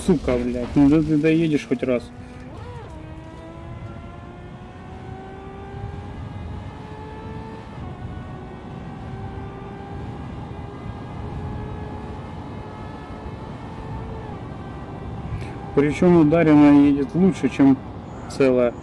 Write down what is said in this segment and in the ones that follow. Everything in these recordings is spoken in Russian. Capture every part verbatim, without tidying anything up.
сука, блядь. Ну да ты доедешь хоть раз. Причем ударенная едет лучше, чем целая.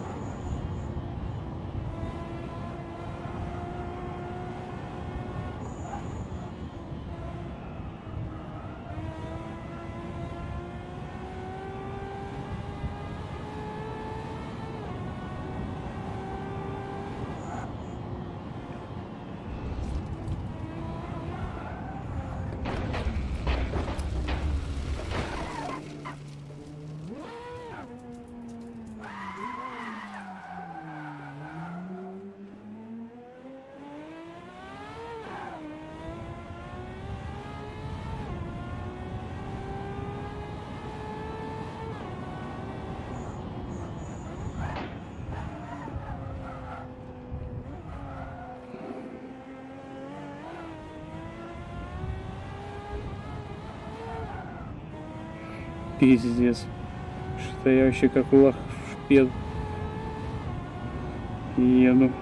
Пиздец. Что я вообще как лохшпед еду.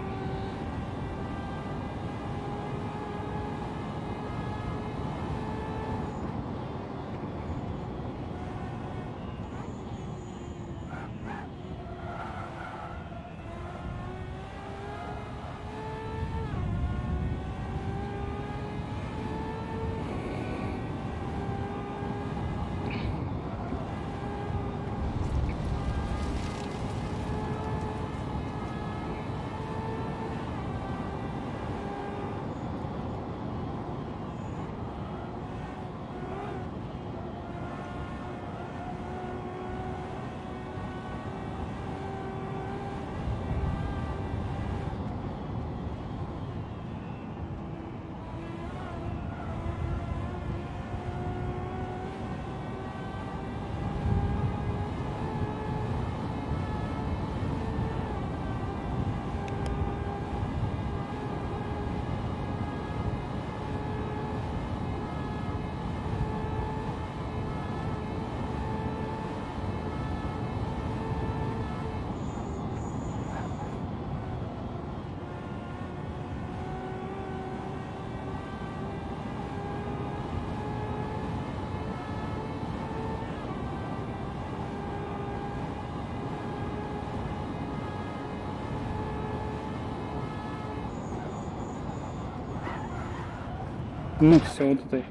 Ну все, вот это.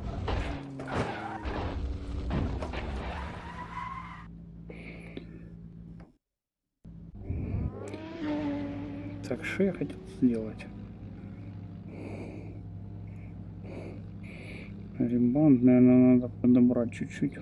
Так, что я хотел сделать? Ребаунд, наверное, надо подобрать чуть-чуть.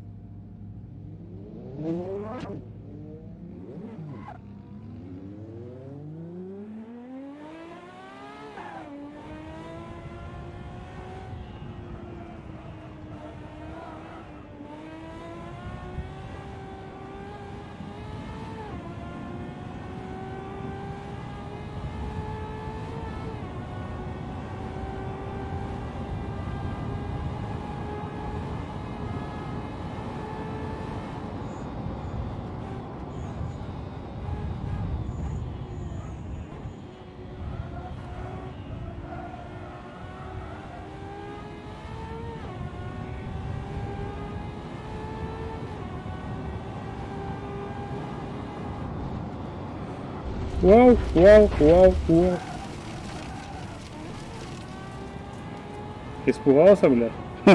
Вау, вау, вау, вау. Испугался, бля?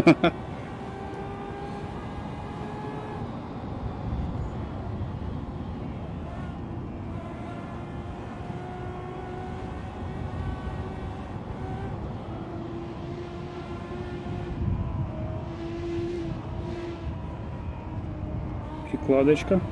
Прикладочка.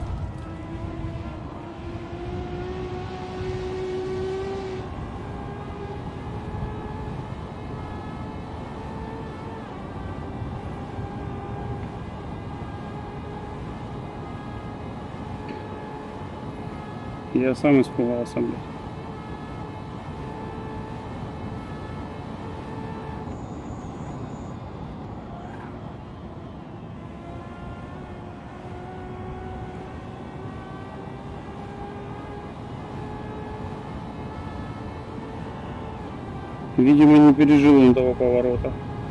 Я сам испугался, блядь. Видимо, не пережил он того поворота.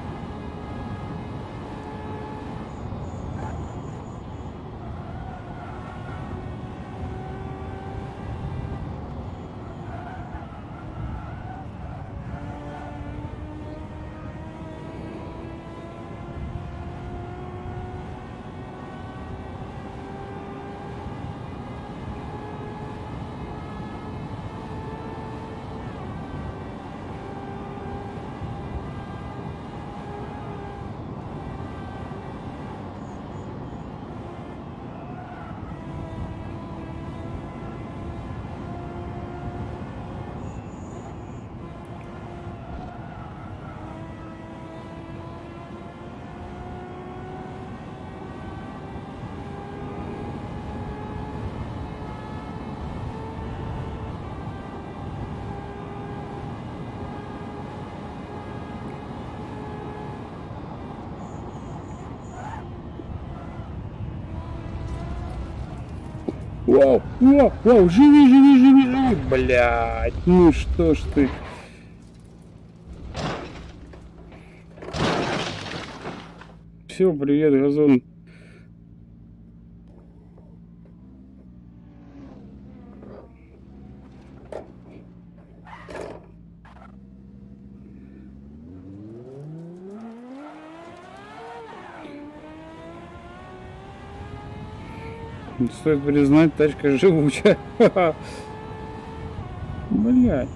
Вау, вау, вау, живи, живи, живи, живи, блядь, ну что ж ты. Все, привет, газон. Стоит признать, тачка живучая. Блядь.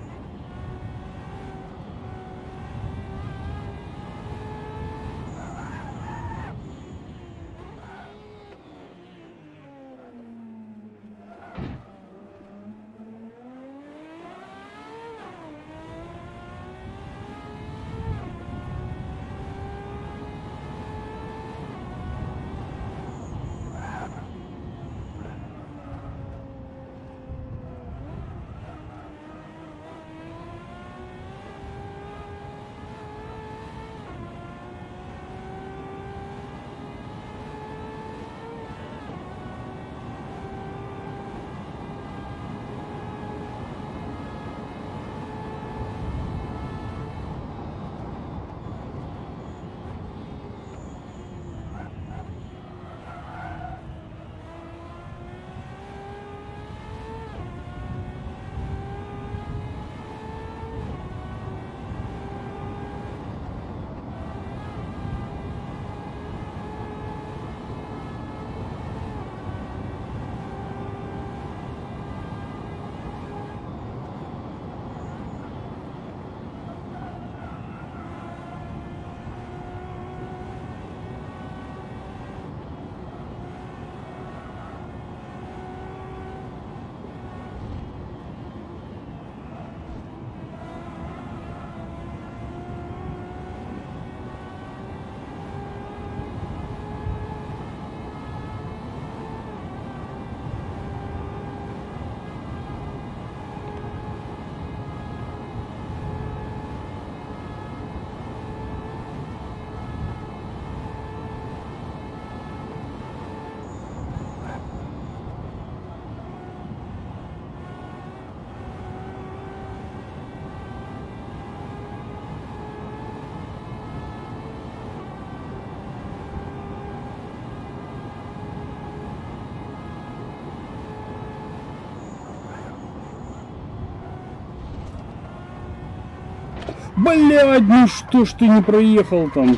Блядь, ну что ж ты не проехал там?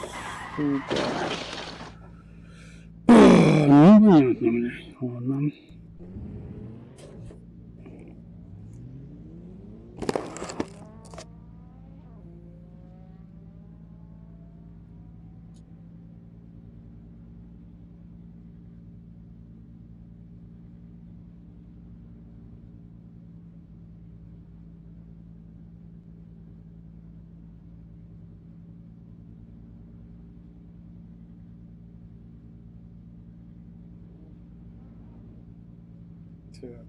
Сука. Ну понятно, блядь. Ладно. Так.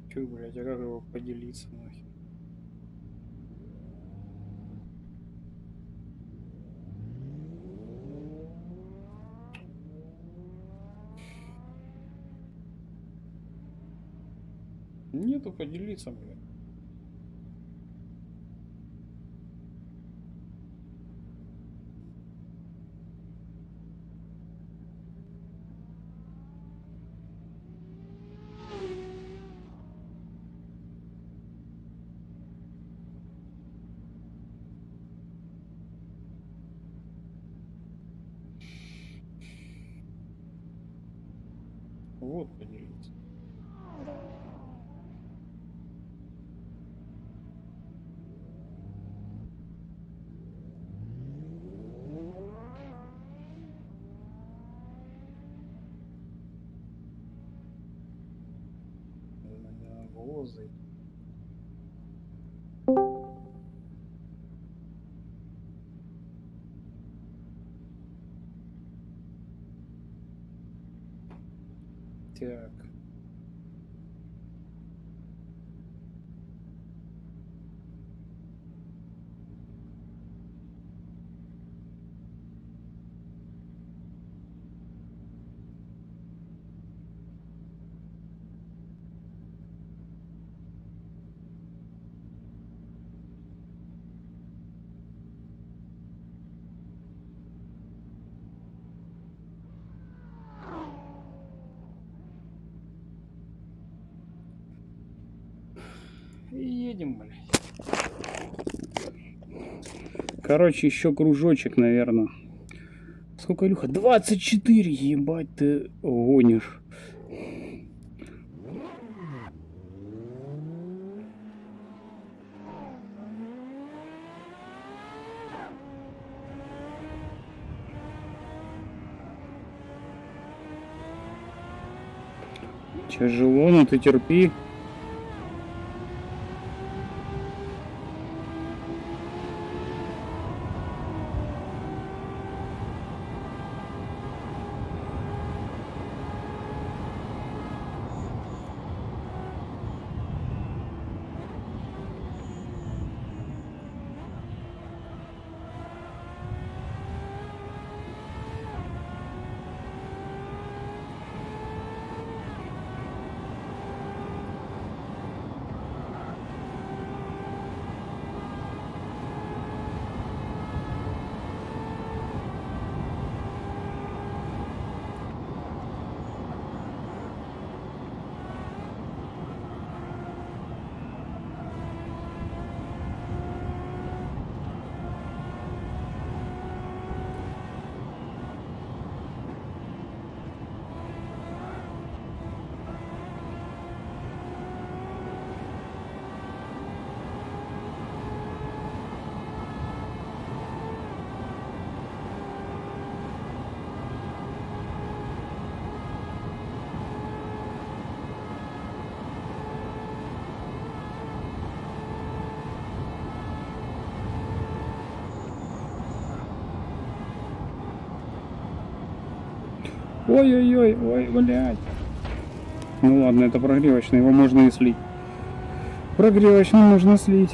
Чё, блядь, а как его поделиться нахер? Нету поделиться, блядь. Вот поделиться. Возы. Так. И едем, блядь. Короче, еще кружочек, наверное. Сколько, Илюха? двадцать четыре, ебать, ты гонишь. Тяжело, но ты терпи. Ой-ой-ой, ой, блядь. Ну ладно, это прогревочный, его можно и слить. Прогревочный можно слить.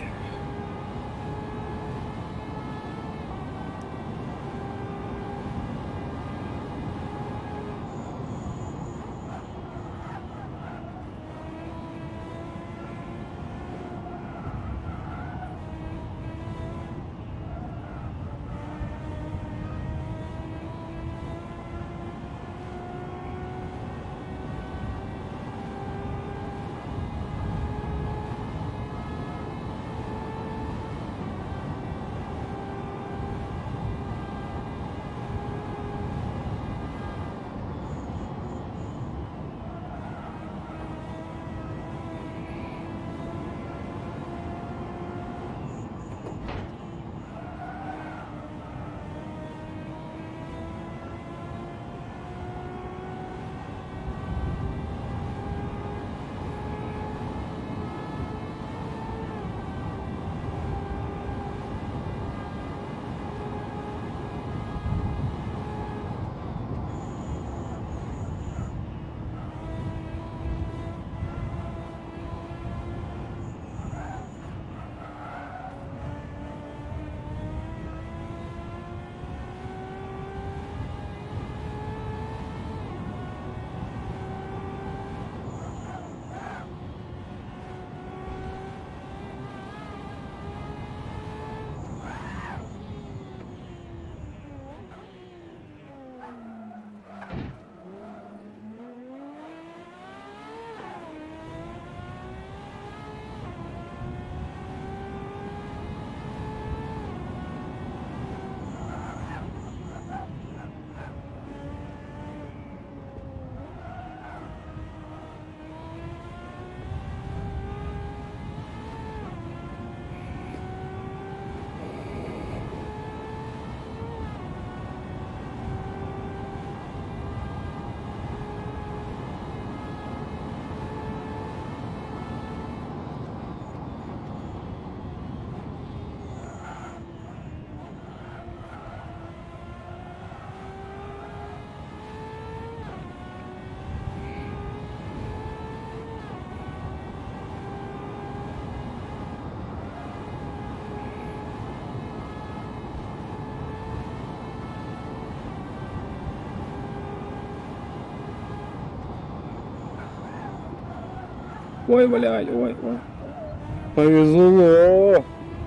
Ой, блядь, ой, ой. Повезло.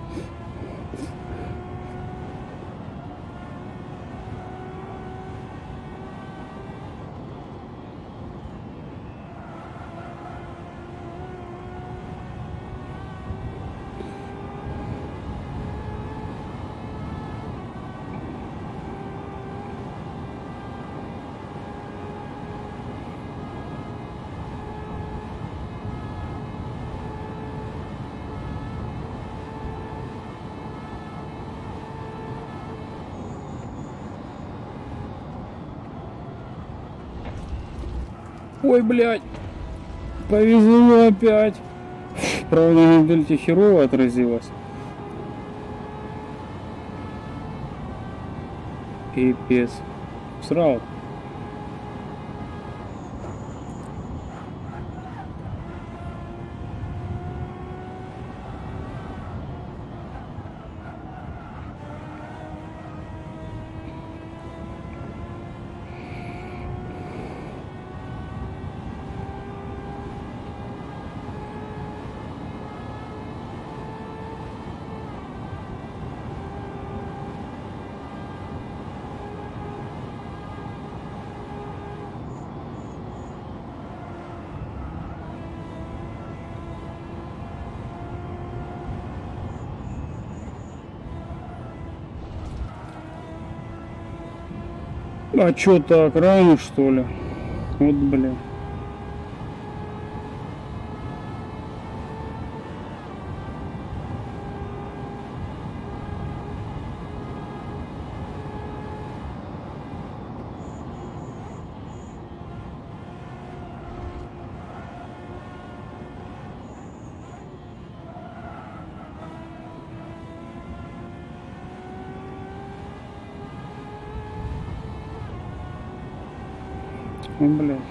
Ой, блядь. Повезло опять. Правда, на дельте херово отразилось. Пипец. Срал. А чё так, рано что ли? Вот, блин. Ой, блядь.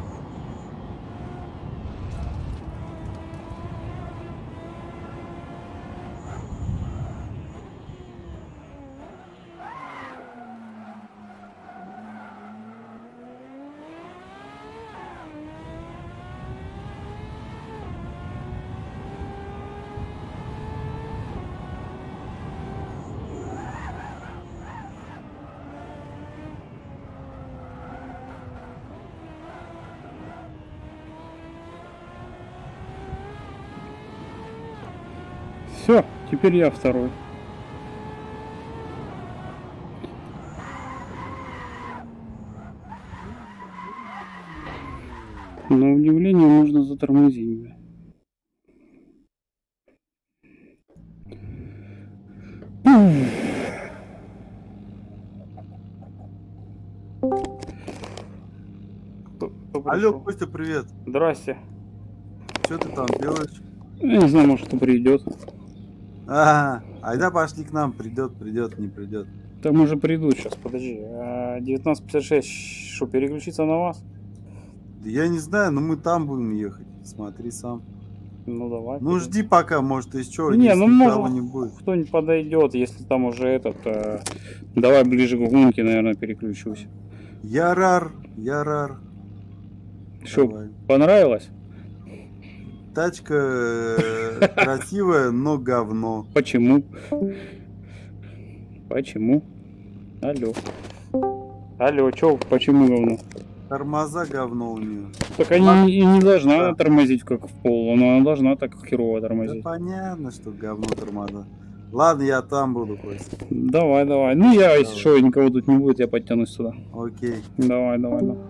Все, теперь я второй. На удивление можно затормозить. Алло, Костя, привет. Здрасте. Что ты там делаешь? Я не знаю, может, кто придет. А, айда пошли к нам, придет, придет, не придет. Там уже придут сейчас, подожди. девятнадцать пятьдесят шесть, что, переключиться на вас? Да я не знаю, но мы там будем ехать. Смотри сам. Ну давай. Ну перед... жди пока, может из чего, Не, если ну никого может не будет. кто-нибудь подойдет, если там уже этот. Э... Давай ближе к гонке, наверное, переключусь. Ярар, Ярар. Что, Давай. понравилось? Тачка э, красивая, но говно. Почему? Почему? Алло. Алло, чё, почему говно? Тормоза говно у нее. Так они и не должна Да. она тормозить как в пол, но она должна так херово Да тормозить. понятно, что говно тормоза. Ладно, я там буду, Костя. Давай, давай. Ну я, если Давай. что, никого тут не будет, я подтянусь сюда. Окей. Давай, давай, давай.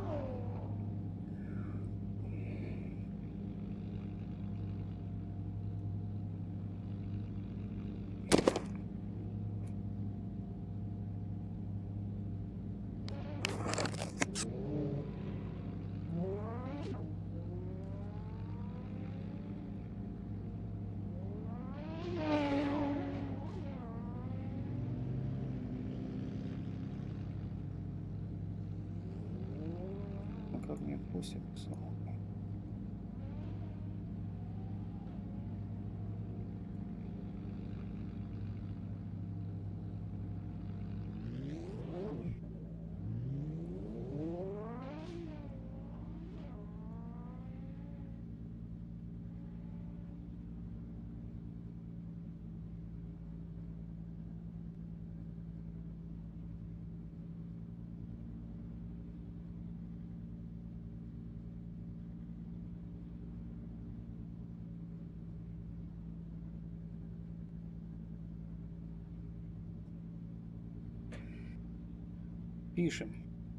А как мне пустят? Пишем.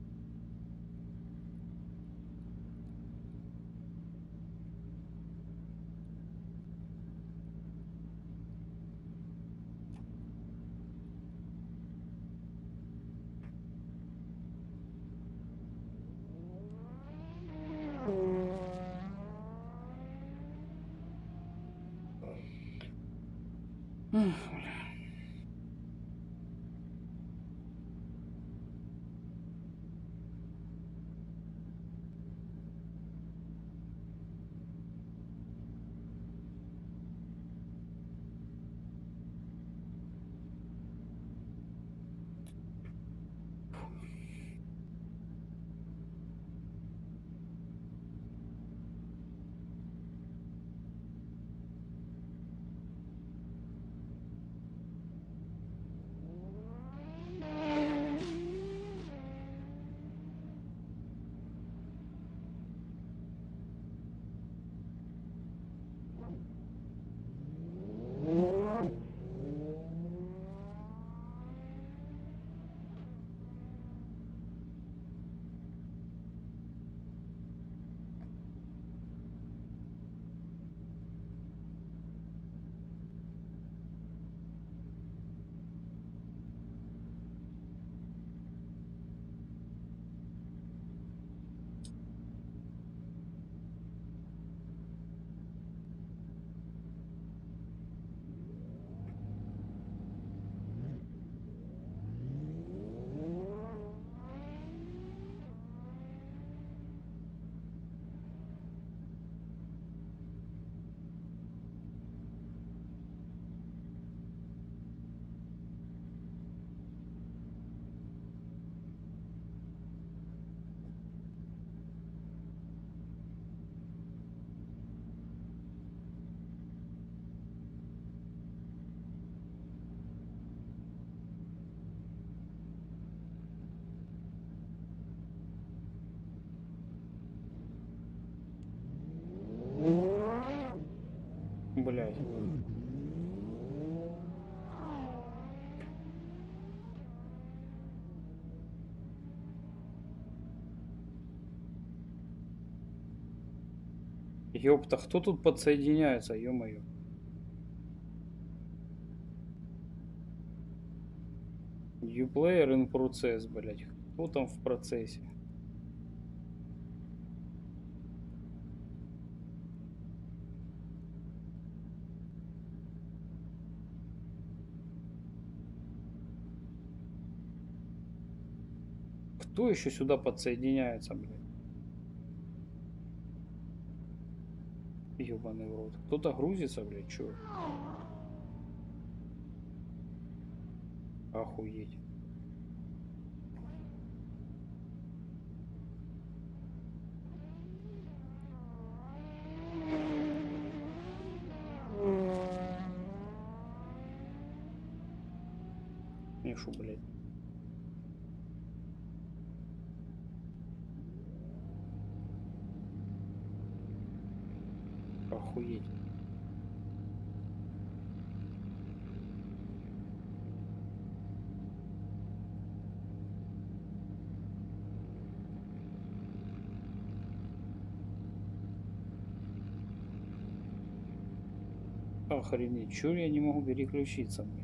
Блядь. Ёпта, кто тут подсоединяется, ё-моё? Uplayer in process, блядь. Кто там в процессе? Кто еще сюда подсоединяется, блядь? Ёбаный в рот. Кто-то грузится, блядь, чё? Охуеть. Мишу, блядь. Охуеть. Охренеть, чё я не могу переключиться, блядь?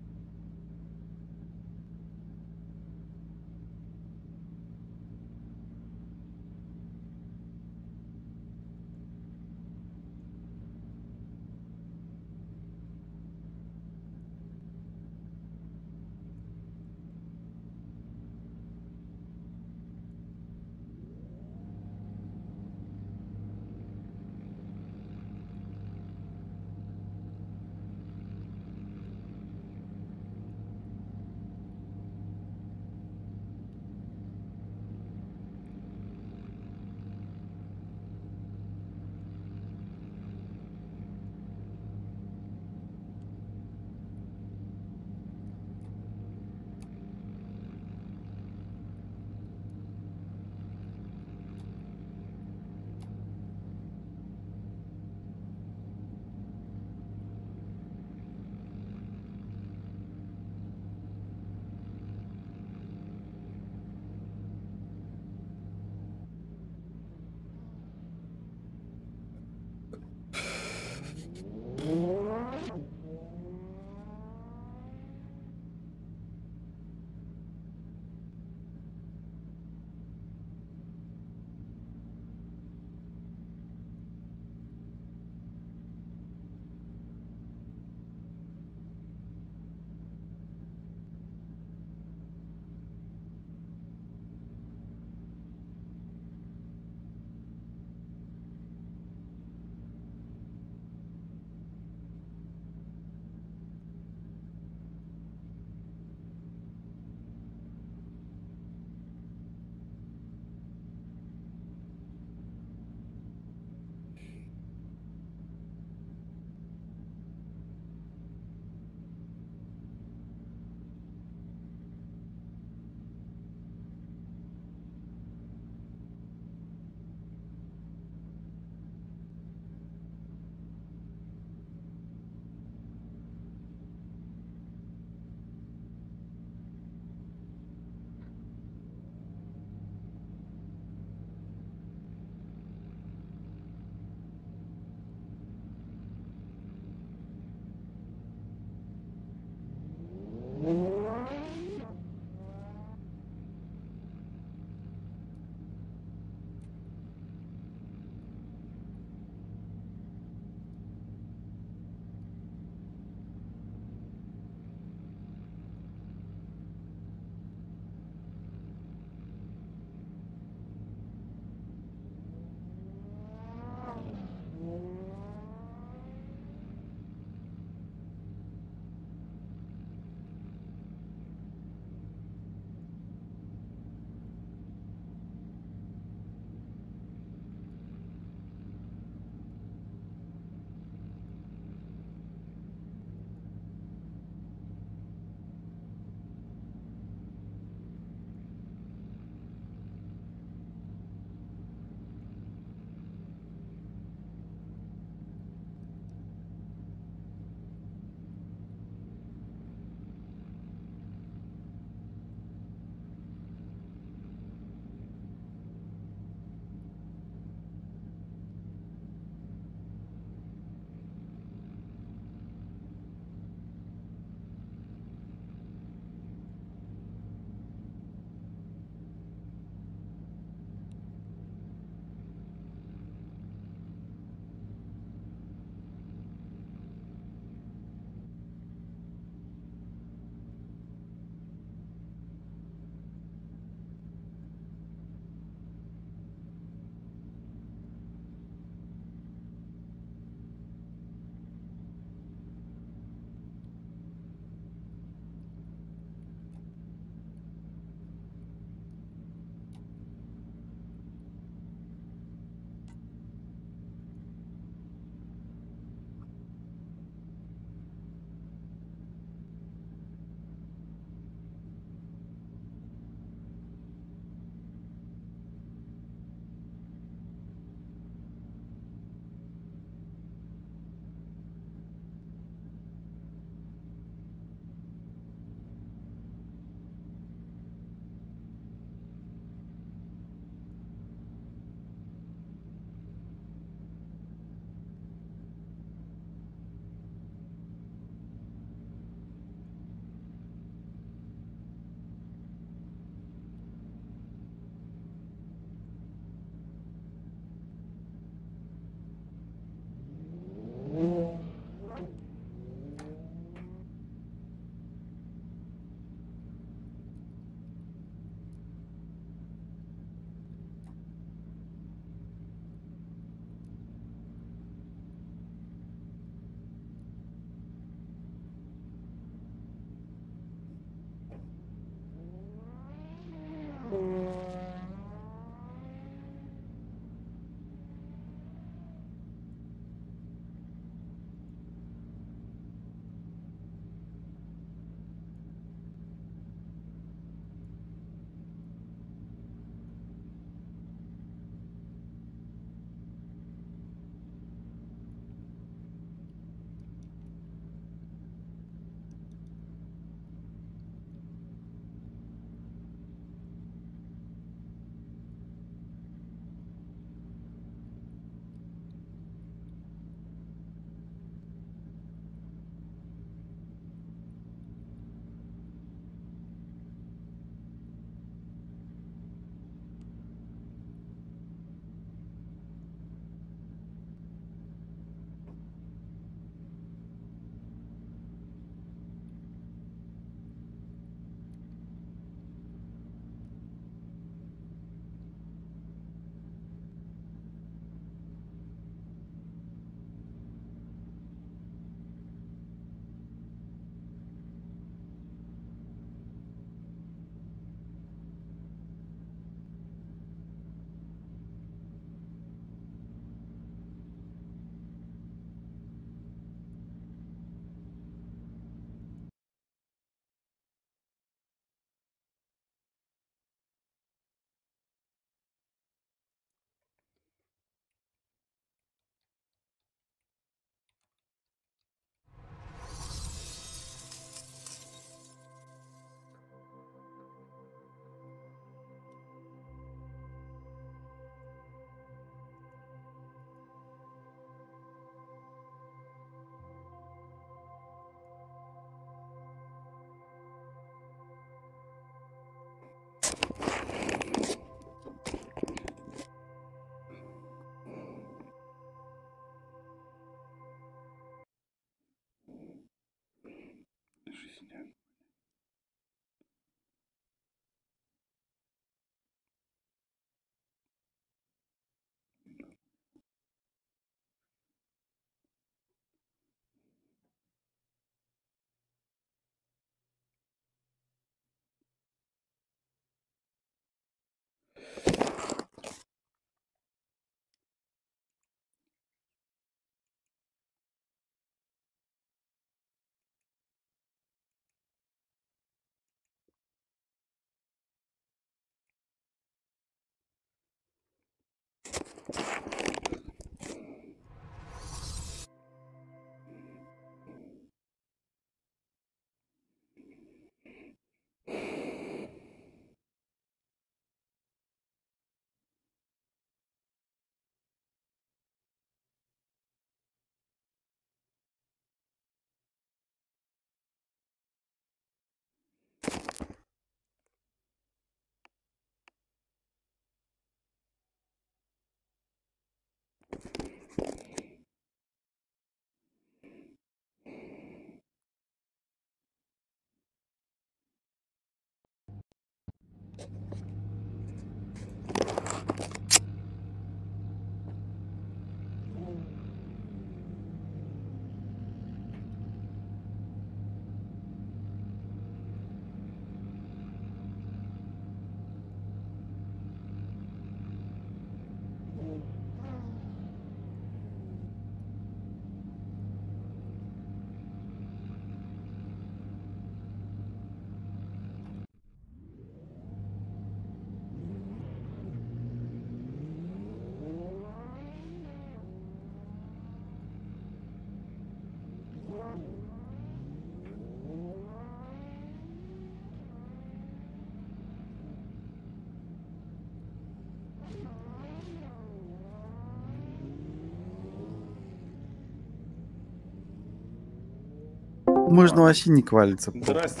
Можно вообще не квалиться. Здрасте.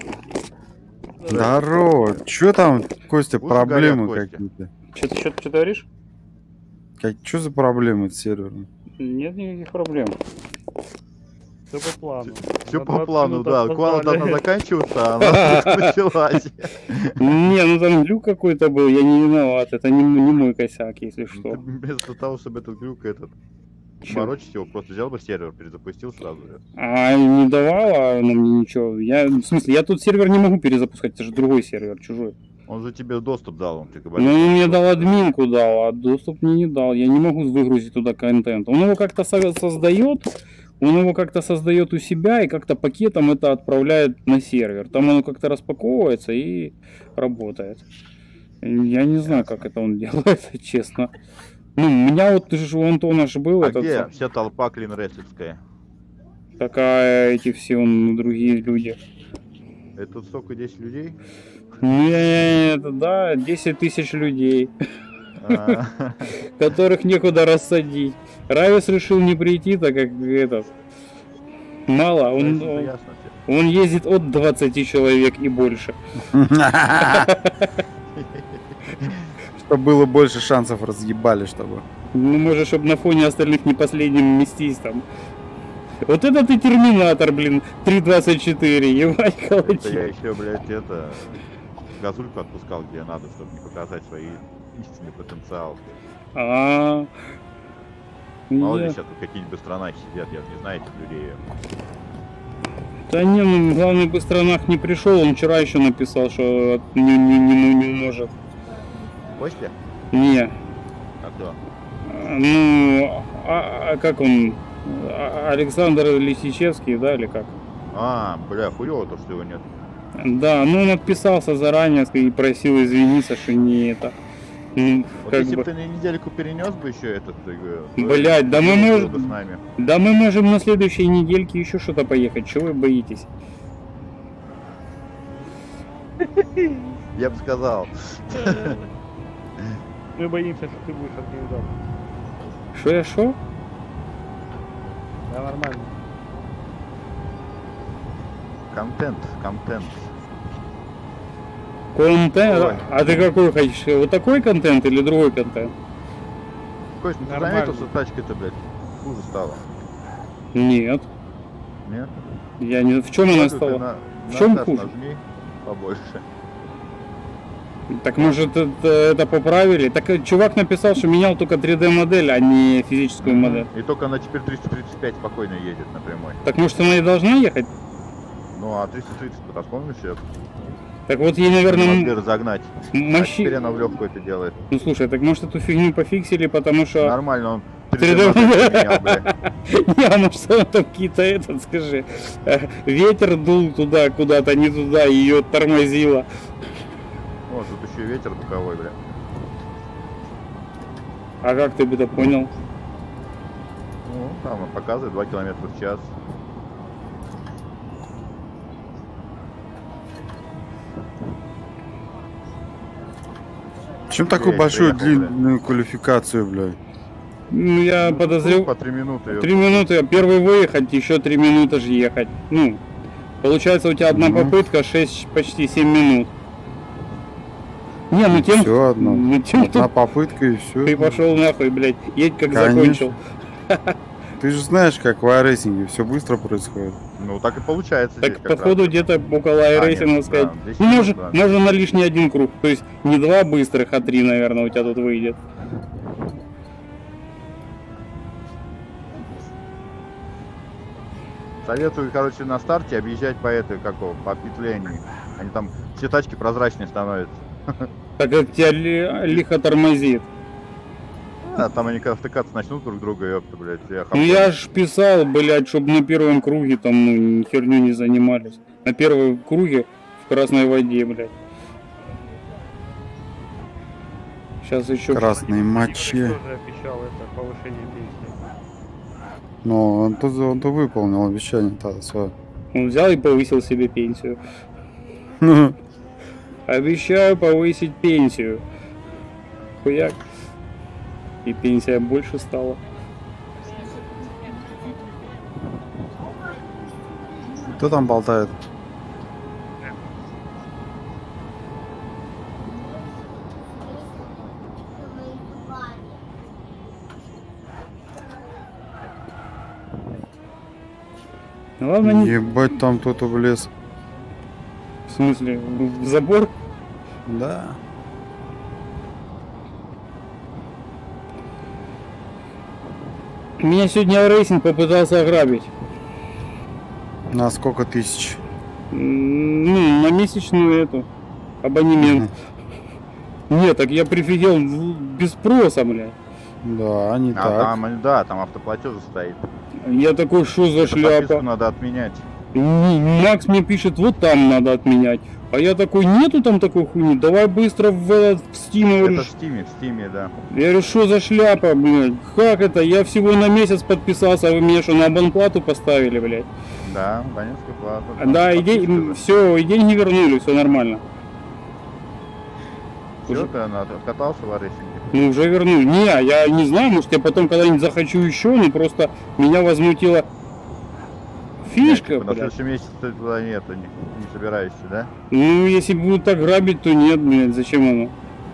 Здорово. Чё там, Костя, Пусть проблемы горят, Костя. какие-то? Что ты что говоришь? Как, что за проблемы с сервером? Нет никаких проблем. Все по плану. Все На по двадцать плану, минут да. опоздали. Квала должна заканчиваться, а она вдруг началась. Не, ну там глюк какой-то был, я не виноват. Это не, не мой косяк, если Ты что. Вместо того, чтобы этот глюк этот Чё? морочить его, просто взял бы сервер, перезапустил сразу же. А не давала она мне ничего. Я, в смысле, я тут сервер не могу перезапускать, это же другой сервер, чужой. Он же тебе доступ дал, он ты Ну, говоришь. он мне дал админку, дал, а доступ мне не дал. Я не могу выгрузить туда контент. Он его как-то со- создает, он его как-то создает у себя и как-то пакетом это отправляет на сервер. Там оно как-то распаковывается и работает. Я не знаю, как это он делает, честно. Ну, у меня вот же у Антона же был А этот... где вся толпа клинреслицкая? Такая, эти все он, другие люди. Это столько десять людей? Нет, да, десять тысяч людей, А, которых некуда рассадить. Равис решил не прийти, так как этот... Мало, он, это он, ясно тебе. он ездит от двадцати человек и больше. Чтобы было больше шансов разъебали, чтобы. Ну, может, чтобы на фоне остальных не последним местись там. Вот это ты терминатор, блин, три двадцать четыре, ебать, Это я колочи. еще, блядь, это... газульку отпускал, где надо, чтобы не показать свои истинный потенциал. А, Мало ли нет. сейчас тут какие-нибудь быстронахи сидят, я же не знаю этих людей. Да не, ну, главный быстронах не пришел, он вчера еще написал, что не, не, не, не может. Костя? Не, А кто? а, ну, а, а как он, А- Александр Лисичевский, да, или как? А, бля, хуёво то, что его нет. Да, ну он отписался заранее и просил извиниться, что не это. Ну, Вот как если бы бы, ты на недельку перенес бы еще этот... э, Блядь, да мы был можем- бы с нами. да мы можем на следующей недельке еще что-то поехать, чего вы боитесь? Я бы сказал. Мы боимся, что ты будешь организован. Что я шо? Да, нормально. Контент, контент. Контент? Ой. А ты какой хочешь? Вот такой контент или другой контент? Кость, ну ты Нормально. заметил, что тачка-то, блядь, хуже стала? Нет. Нет? Я не... В чем она Смотрю, ты стала? на- В на чем таз хуже? Нажми побольше. Так может это, это поправили? Так э, чувак написал, что менял только три дэ модель, а не физическую модель. И только она теперь триста тридцать пять спокойно едет напрямой. Так может она и должна ехать? Ну а триста тридцать потом все. Так вот ей, Могли наверное, разогнать. А мощи... теперь она в легкую это делает. Ну слушай, так может эту фигню пофиксили, потому что... Нормально, он три три дэ дэ модель поменял, бля. Не, а может там какие-то, этот, скажи, э, ветер дул туда, куда-то, не туда, ее тормозило. О, тут еще и ветер боковой, бля. А как ты бы это понял? Ну, там он показывает два километра в час. Чем такую Я большую приехал, бля. длинную квалификацию, блядь? Ну, я Ну, подозреваю... По три минуты. её- Три минуты, первый выехать, еще три минуты же ехать. Ну, получается у тебя одна Ну. попытка, шесть, почти семь минут. Не, ну тем, Все одно. ну, тем, Одна кто попытка и все. ты пошел нахуй, блядь, едь как Конечно. закончил. Ты же знаешь, как в iRacing все быстро происходит. Ну, так и получается Так здесь как походу раз. где-то около А, айрейсинга нет, сказать. да, десять Ну, минут, может, да. можно на лишний один круг. То есть не два быстрых, а три, наверное, у тебя тут выйдет. Советую, короче, на старте объезжать по этой, как его, по петлению. Они там, все тачки прозрачные становятся. Так как тебя ли- лихо тормозит. А, там они когда втыкаться начнут друг друга, ёпта, блядь. Я Ну я ж писал, блядь, чтобы на первом круге там, ну, херню не занимались. На первом круге в красной воде, блядь. Сейчас еще... Красной моче. Тоже обещал это повышение пенсии. Но он то, он то выполнил обещание-то свое. Он взял и повысил себе пенсию. Обещаю повысить пенсию. Хуяк. И пенсия больше стала. Кто там болтает? Ну, ладно, не... Ебать, там кто-то влез. В смысле, в забор? Да. Меня сегодня рейсинг попытался ограбить. На сколько тысяч? М, Ну, на месячную эту абонемент. Нет, так я прифигел в- без спроса, блядь. Да, не А так. там, да, там автоплатеж стоит. Я такой, что за Эту подписку шляпа? надо отменять. Не, Макс мне пишет, вот там надо отменять. А я такой, нету там такой хуйни, давай быстро в, этот, в Steam. Я говорю, Это в Стиме, в Стиме, да. я говорю, что за шляпа, блядь? Как это? Я всего на месяц подписался, а вы мне что, на абонплату поставили, блядь? Да, абонентская плата. Да, и день, все, и деньги вернули, все нормально. Все, уже- ты на- откатался в рейсинге? Ну, уже вернули. Не, я не знаю, может, я потом когда-нибудь захочу еще, но просто меня возмутила фишка, Нет, типа, на блядь. следующий месяц ты туда нету, не, не собираешься, да? Ну, если будут так грабить, то нет, блядь, зачем оно?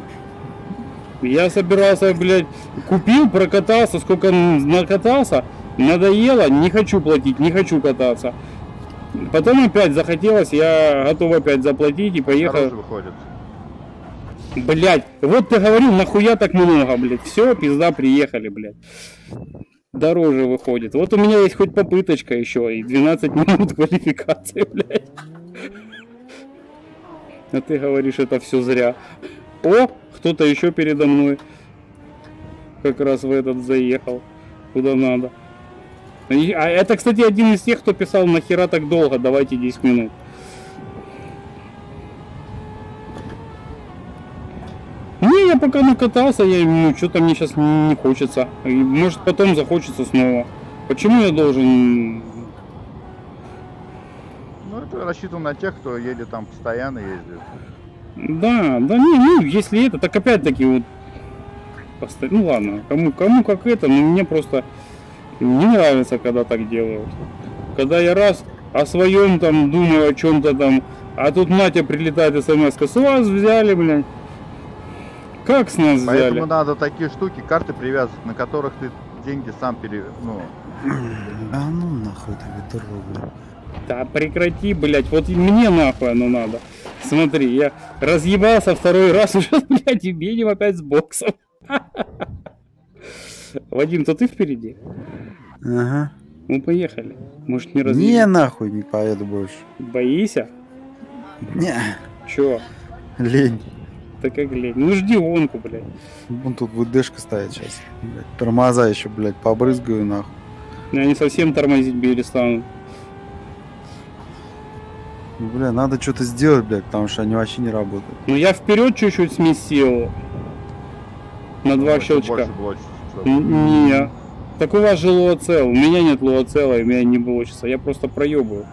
Я собирался, блядь, купил, прокатался, сколько н- накатался, надоело, не хочу платить, не хочу кататься. Потом опять захотелось, я готов опять заплатить и поехал. Дороже выходит. Блядь, вот ты говорил, нахуя так много, блядь. Все, пизда, приехали, блядь. Дороже выходит. Вот у меня есть хоть попыточка еще, и двенадцать минут квалификации, блядь. А ты говоришь, это все зря. О, кто-то еще передо мной как раз в этот заехал, куда надо. И- А это, кстати, один из тех, кто писал, нахера так долго, давайте десять минут. Не, я пока накатался, я, ну, что-то мне сейчас не хочется. И, может, потом захочется снова. Почему я должен... Ну, это рассчитан на тех, кто едет там постоянно ездит. Да, да, не, ну, если это, так опять-таки вот... посто- Ну, ладно, кому, кому как это, но мне просто не нравится, когда так делают. Когда я раз о своем там думаю, о чем-то там, а тут Натя прилетает смс-ка, с вас взяли, блядь. Как с нас взяли? Поэтому надо такие штуки, карты привязывать, на которых ты деньги сам пере... Ну, Да ну нахуй ты ведро, блядь. Да прекрати, блядь, вот и мне нахуй оно надо. Смотри, я разъебался второй раз уже, блядь, и едем опять с боксом. Вадим, то ты впереди? Ага. Ну поехали. Может не Не разъебем? нахуй не поеду больше. Боишься? Не, Чё? лень. Да как лень? Ну жди гонку, блядь. Вон тут ВДшка стоит сейчас. Блядь, тормоза еще, блядь, побрызгаю нахуй. Они совсем тормозить перестанут. Ну, бля, надо что-то сделать, блядь, потому что они вообще не работают. Ну я вперед чуть-чуть сместил. На два больше- щелчка. больше блочится. Н- Не. Так у вас же лоуцел. У меня нет лоуцела, и у меня не блочится. Я просто проебываю.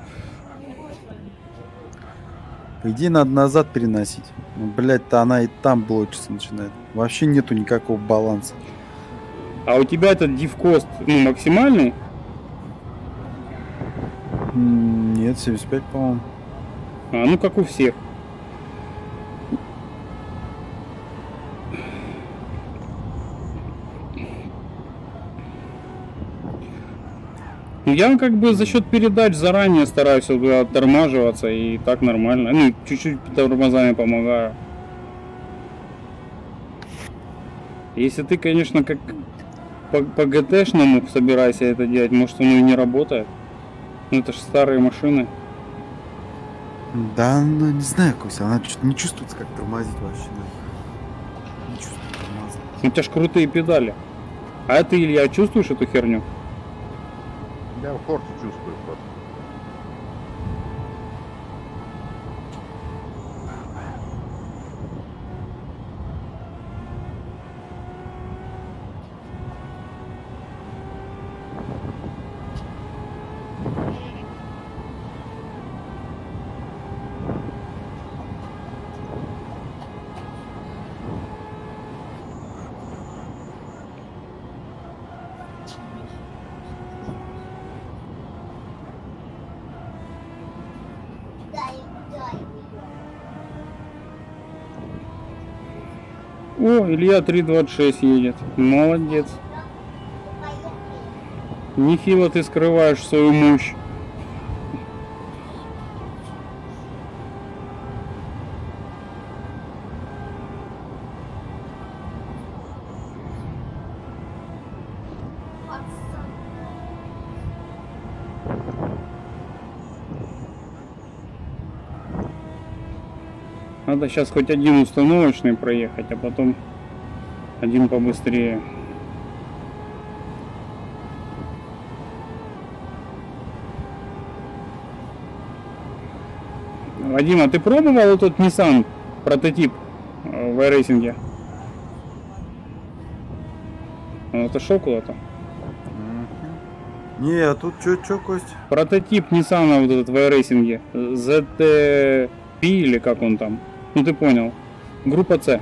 По идее, надо назад переносить. Ну, блядь-то она и там блочиться начинает. Вообще нету никакого баланса. А у тебя этот дивкост, ну, максимальный? М, Нет, семьдесят пять, по-моему. А, ну как у всех. Ну, я как бы за счет передач заранее стараюсь вот оттормаживаться, и так нормально. Ну, чуть-чуть тормозами помогаю. Если ты, конечно, как по, по ГТшному собирайся это делать, может оно и не работает. Ну это же старые машины. Да, ну не знаю, Кося, она что-то не чувствуется, как тормозить вообще. Да. Не чувствует тормоза. У тебя ж крутые педали. А ты, Илья, чувствуешь эту херню? Я в форте чувствую просто. О, Илья три двадцать шесть едет. Молодец. Нехило ты скрываешь свою мощь. Надо сейчас хоть один установочный проехать, а потом один побыстрее. Вадим, а ты пробовал этот Nissan прототип в iRacing? Он отошел куда-то? Не, а тут чё, чё, Кость? Прототип Nissan вот этот в iRacing. зет ти пи или как он там? Ну ты понял. Группа С.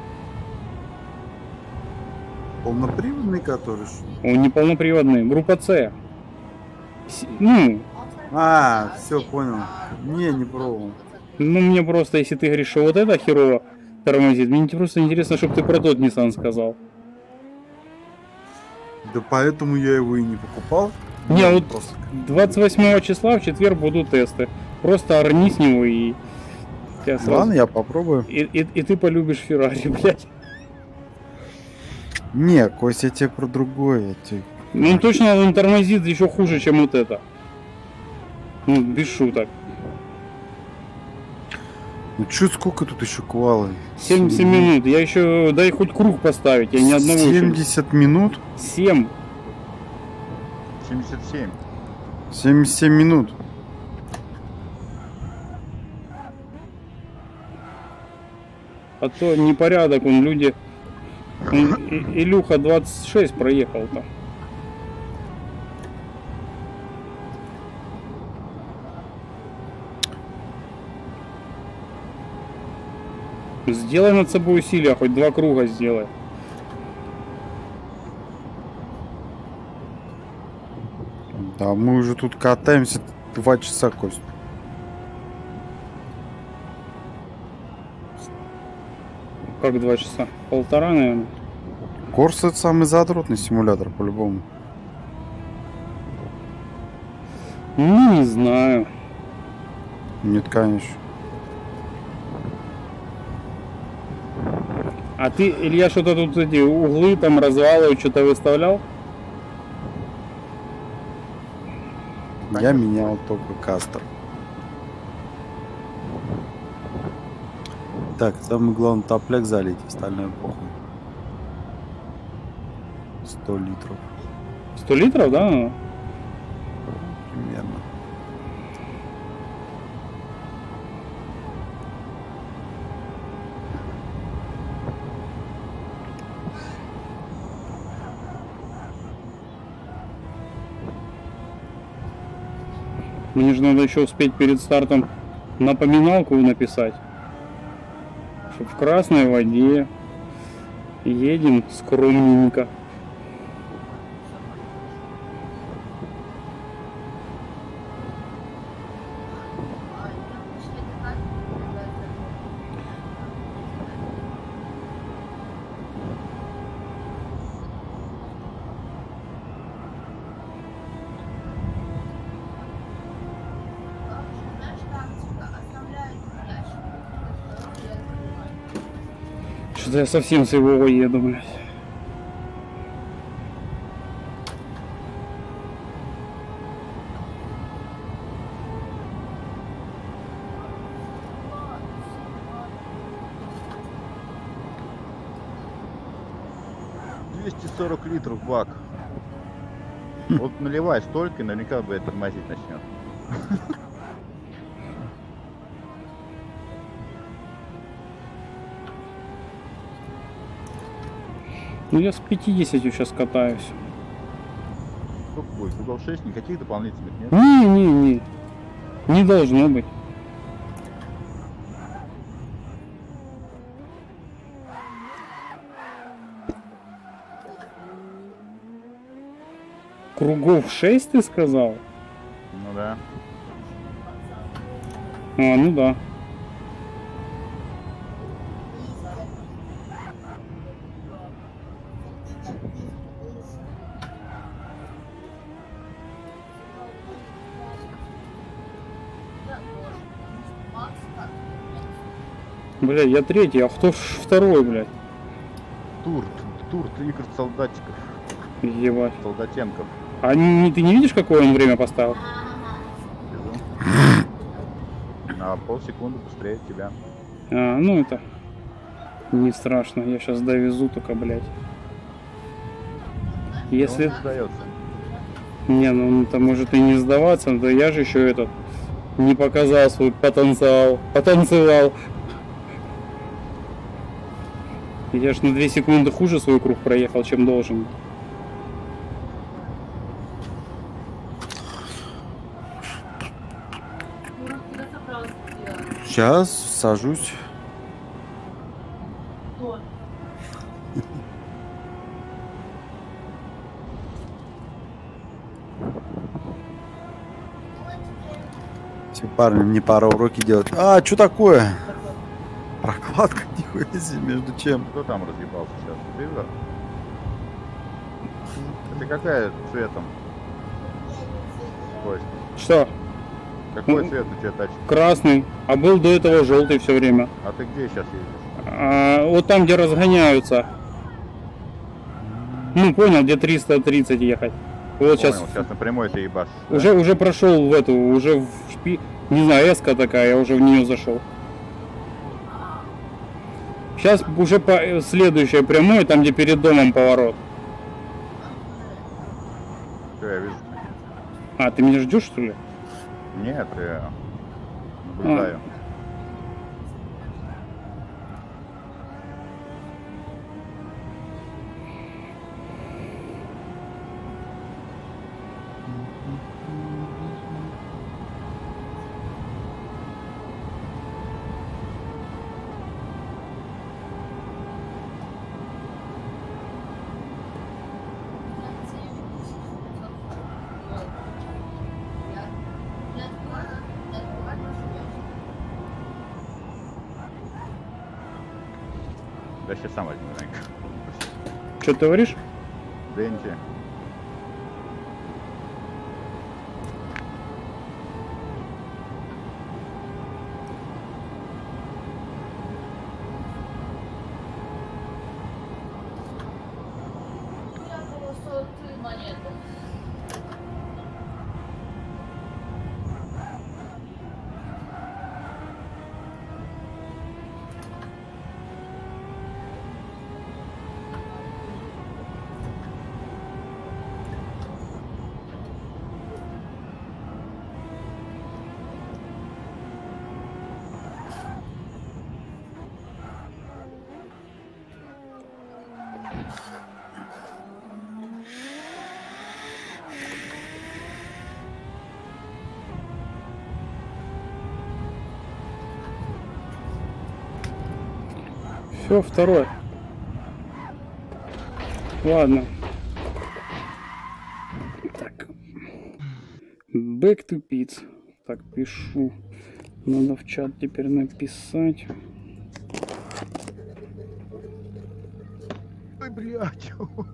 Полноприводный который? Он не полноприводный. Группа С. С- Ну, А, все, понял. Не, не пробовал. ну мне просто, если ты говоришь, что вот это херово тормозит, мне просто интересно, чтобы ты про тот Nissan сказал. Да поэтому я его и не покупал. Не, Ну, вот просто- двадцать восьмого числа в четверг будут тесты. Просто орни с него и... тебя сразу- Ладно, я попробую. И, и, и ты полюбишь Феррари, блядь. Не, Кость, я тебе про другое. Я тебе... Ну точно он тормозит еще хуже, чем вот это. Ну, без шуток. Ну чё, сколько тут еще квалы? семьдесят минут. Я еще... Дай хоть круг поставить, я ни одного еще... семьдесят минут? семь. семьдесят семь. семьдесят семь минут. А то непорядок, он люди... Он, И- Илюха двадцать шесть проехал-то. Сделай над собой усилия, хоть два круга сделай. Да, мы уже тут катаемся два часа, Кость. Как два часа? Полтора, наверное. Корс это самый задротный симулятор, по-любому. Ну, не знаю. Нет, конечно. А ты, Илья, что-то тут эти углы там развалы, что-то выставлял? Я менял только кастер. Так, самое главное топляк залить, остальное похуй. сто литров сто литров, да? примерно. Мне же надо еще успеть перед стартом напоминалку написать. Что в красной воде едем скромненько. Что-то я совсем с его еду, блядь. двести сорок литров бак. Вот наливай столько, и наверняка, блядь, тормозить начнет. Ну я с пятидесятью сейчас катаюсь. Сколько будет? Угол шесть, никаких дополнительных нет? Не-не-не. Не должно быть. Кругов шесть, ты сказал? Ну да. А, ну да. Блядь, я третий, а кто ж второй, блядь? Тур, тур, Игорь Солдатиков, Ебать. Солдатенков. А не, ты не видишь, какое он время поставил? Везу. На полсекунды быстрее тебя. А, ну это не страшно, я сейчас довезу только, блядь. Если... Он не сдается. Не, ну это может и не сдаваться, но я же еще этот не показал свой потенциал. Потанцевал. Я ж на две секунды хуже свой круг проехал, чем должен. Сейчас сажусь. Все парни мне пора уроки делать. А, что такое? Прокладка, нихуя себе, между чем? Кто там разъебался сейчас? Ты, да? Это какая цветом? Кость. Что? Какой Ну, цвет у тебя тачка? Красный. А был до этого желтый все время. А ты где сейчас едешь? А, вот там, где разгоняются. Ну, понял, где триста тридцать ехать. Вот сейчас, Понял, сейчас напрямую ты ебашь. да? уже, уже прошел в эту, уже в шпи... Не знаю, эска такая, я уже в нее зашел. Сейчас уже по следующее прямое, там, где перед домом поворот. Всё, я вижу. А, ты меня ждешь, что ли? Нет, я наблюдаю. Да сейчас сам возьму, Женька. Что ты говоришь? Денти. Все, второй. Ладно. Так. Back to pits. Так, пишу. Надо в чат теперь написать. Ой, блядь.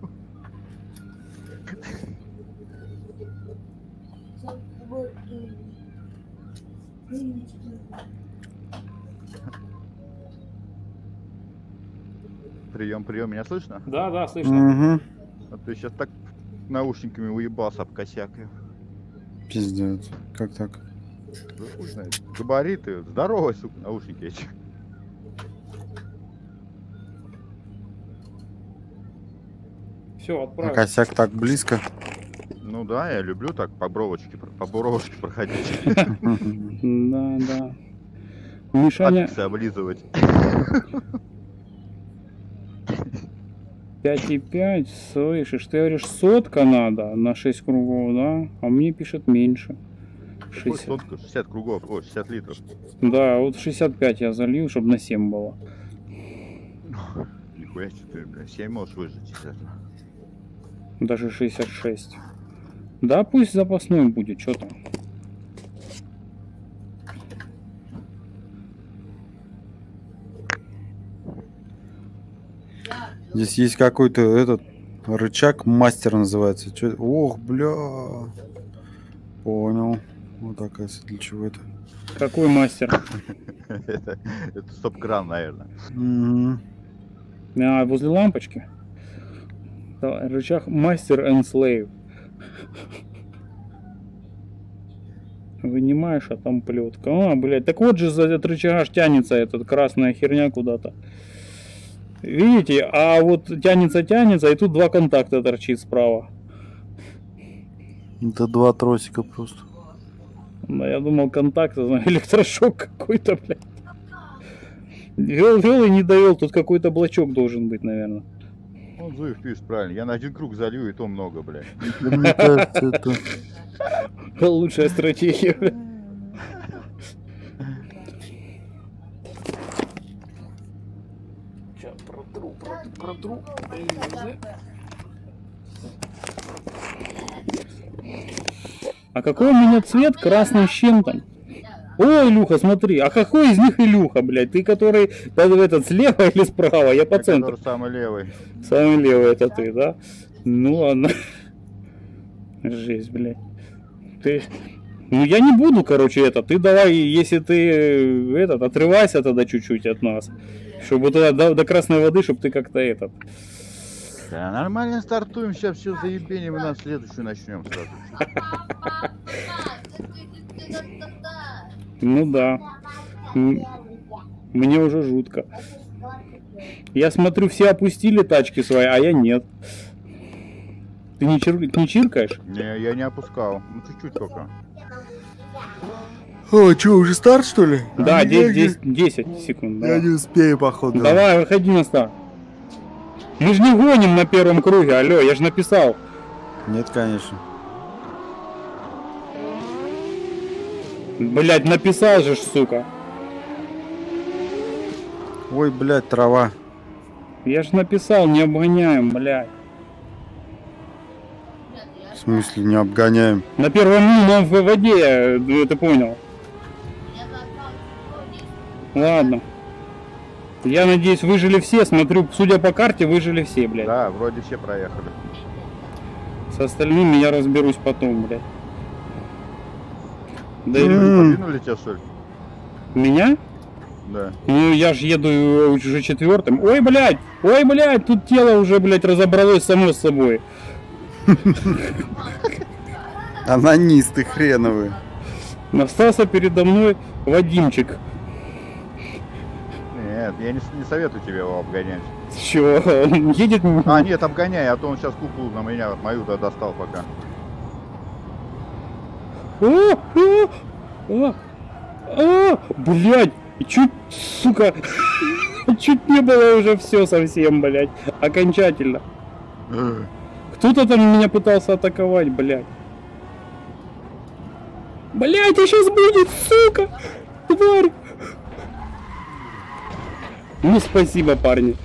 Прием, прием, меня слышно? Да, да, слышно. Угу. А ты сейчас так наушниками уебался об косяк. Пиздец. Как так? Да хуй знает. Габариты, здоровые, сука, наушники эти. Все, А отправил. косяк так близко. Ну да, я люблю так по бровочке, по бровочке проходить. Да, да. Мишаня Пальцы облизывать. пять и пять, слышишь, ты говоришь, сотка надо на шесть кругов, да? А мне пишет меньше. Какой шестьдесят. сотка? шестьдесят кругов, о, шестьдесят литров. Да, вот шестьдесят пять я залил, чтобы на семь было. Нихуя себе ты, бля, семь можешь выжить, естественно. Даже шестьдесят шесть. Да, пусть запасной будет, что там. Здесь есть какой-то этот Рычаг мастер называется. Чё... Ох, бля. Понял. Вот оказывается, для чего это. Какой мастер? Это это стоп-кран, наверное. Мгм. А, возле лампочки. Да, рычаг Master and Slave. Вынимаешь, а там плетка. А, блядь, так вот же за этот рычаг аж тянется эта красная херня куда-то. Видите? А вот тянется, тянется, и тут два контакта торчит справа. Это два тросика просто. Да, я думал, контакт, это электрошок какой-то, блядь. Вел, вел и не довел, тут какой-то блочок должен быть, наверное. Ну, Зуев пишет правильно. Я на один круг залью, и то много, блядь. Мне кажется, это... Лучшая стратегия, блядь. Сейчас протру, протру, протру. А какой у меня цвет? Красный с чем-то. О, Илюха, смотри. А какой из них Илюха, блядь? Ты который этот слева или справа? Я по Я центру. который самый левый. Самый левый это ты, да? Ну ладно. Жесть, блядь. Ты... Ну я не буду, короче, это. Ты давай, если ты этот, отрывайся тогда чуть-чуть от нас. Чтобы туда до, до красной воды, чтобы ты как-то этот. Да, нормально стартуем, сейчас все заебеним, и на следующую начнем сразу. Ну да. М- Мне уже жутко. Я смотрю, все опустили тачки свои, а я нет. Ты не, чир... не чиркаешь? Не, я не опускал. Ну чуть-чуть только. О, что, уже старт, что ли? Да, Я не- десять, десять секунд. Я Давай, не успею, походу. давай выходи на старт. Мы же не гоним на первом круге, алло, я же написал. Нет, конечно. Блять, написал же, ж, сука. Ой, блядь, трава. Я же написал, не обгоняем, блядь. В смысле, не обгоняем? На первом, ну, в воде, ну, ты понял. Ладно. Я надеюсь, выжили все. Смотрю, судя по карте, выжили все, блядь. Да, вроде все проехали. С остальными я разберусь потом, блядь. Да и- М. Подвинули тебя, что ли? Меня? Да. Ну, я же еду уже четвертым. Ой, блядь! Ой, блядь! Тут тело уже, блядь, разобралось само с собой. Анонисты хреновые. Остался передо мной Вадимчик. Нет, я не, с- не советую тебе его обгонять. Чё? Он едет... А, нет, обгоняй, а то он сейчас куклу на меня, мою да, достал пока. О, о, о, о, блядь, чуть, сука, чуть не было уже все совсем, блядь, окончательно. Кто-то там меня пытался атаковать, блядь. Блядь, а сейчас будет, сука, тварь. Ну, спасибо, парни.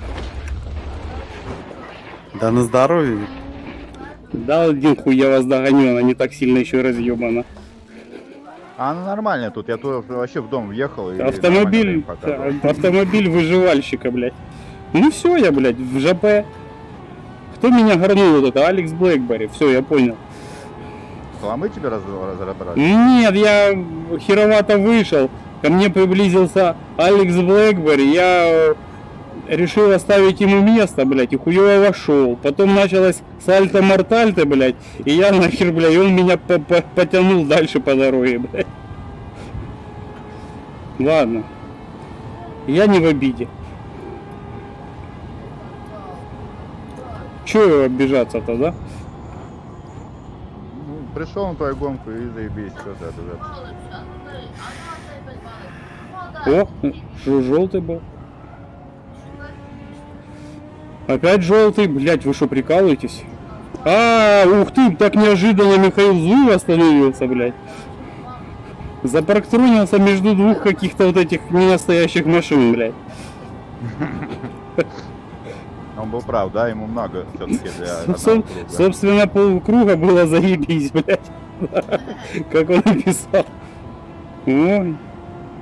Да на здоровье. Да, один хуй я вас догоню, она не так сильно еще разъебана. А она нормальная тут, я тут вообще в дом въехал. И Автомобиль, нормально показывал. автомобиль выживальщика, блядь. Ну все, я, блядь, в ЖП. Кто меня горнул вот это? Алекс Блэкбери. Все, я понял. Хламы тебе раз- разобрали? Нет, я херовато вышел. Ко мне приблизился Алекс Блэкбери. Я решил оставить ему место, блядь, и хуёво вошел. Потом началось сальто-мортальто, блядь. И я нахер, блядь, и он меня по- по- потянул дальше по дороге, блядь. Ладно. Я не в обиде. Чё обижаться-то, да? Ну, пришел на твою гонку и заебись, что ты обижаться. О, желтый был. Опять желтый, блять, вы что, прикалываетесь? А, ух ты, так неожиданно Михаил Зуев остановился, блядь. Запарктронился между двух каких-то вот этих ненастоящих машин, блядь. Он был прав, да, ему много все-таки для Соб- одного круга. Собственно, полкруга было заебись, блядь. Как он написал. Ой.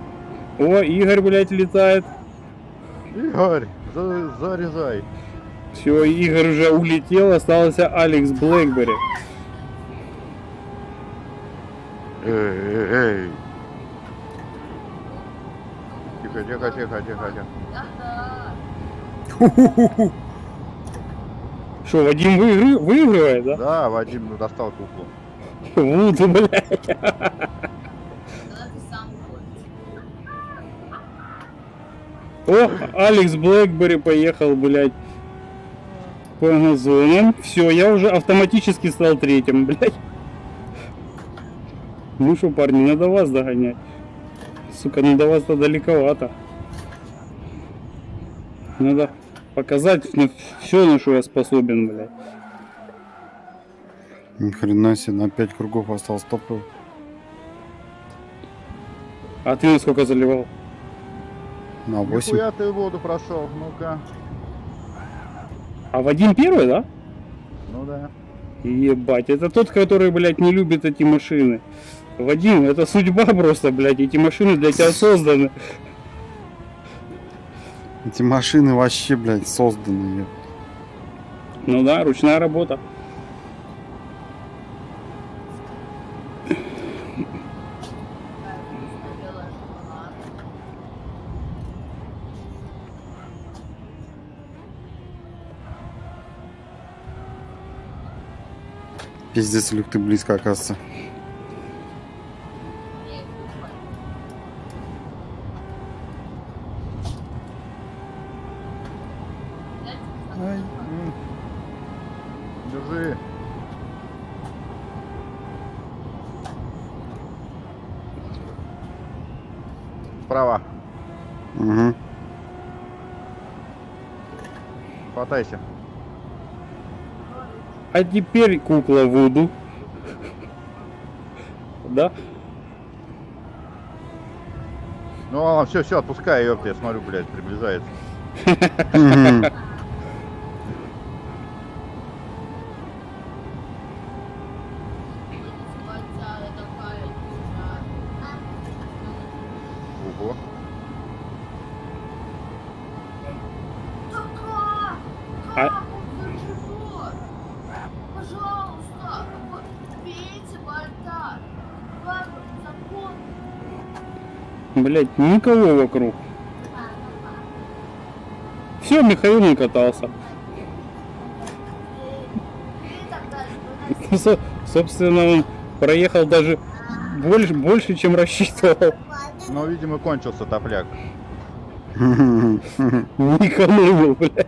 О, Игорь, блядь, летает. Игорь, за- зарезай. Все, Игорь уже улетел, остался Алекс Блэкбери. Эй, эй, эй. Тихо, тихо, тихо, тихо, тихо. Что, Вадим выигры- выигрывает, да? Да, Вадим достал куклу. Вот, блядь. О, Алекс Блэкбери поехал, блядь, по газонам. Все, я уже автоматически стал третьим, блядь. Ну что, парни, надо вас догонять. Сука, ну до вас-то далековато. Надо показать ну, все, на что я способен, блядь. Ни хрена себе, на пять кругов осталось топлива. А ты на сколько заливал? На восемь. Нихуя ты воду прошел, ну-ка. А Вадим первый, да? Ну да. Ебать, это тот, который, блядь, не любит эти машины. Вадим, это судьба просто, блядь, эти машины для тебя созданы. Эти машины вообще, блядь, созданы. ёп. Ну да, ручная работа. Пиздец, Люк, ты близко, оказывается. Ай, м. Держи. Справа. Угу. Хватайся. А теперь кукла Вуду. Да? Ну, все, все, отпускай, ёпта, я смотрю, блядь, приближается. Ого. А, Пожалуйста, бейте борта. Ладно, закон. блядь, никого вокруг. Все, Михаил не катался. Со- собственно, он проехал даже больше, больше, чем рассчитывал. Ну, видимо, кончился топляк. Не экономил, бля.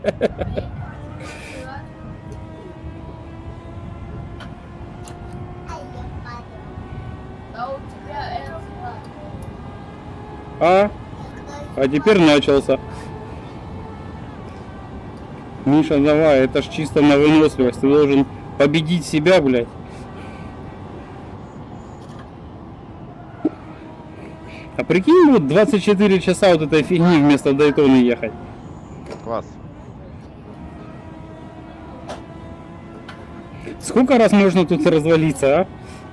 Да у тебя это... А? А теперь начался. Миша, давай, это ж чисто на выносливость. Ты должен победить себя, блядь. А прикинь, вот двадцать четыре часа вот этой фигни вместо Дайтоны ехать. Класс. Сколько раз можно тут развалиться, а?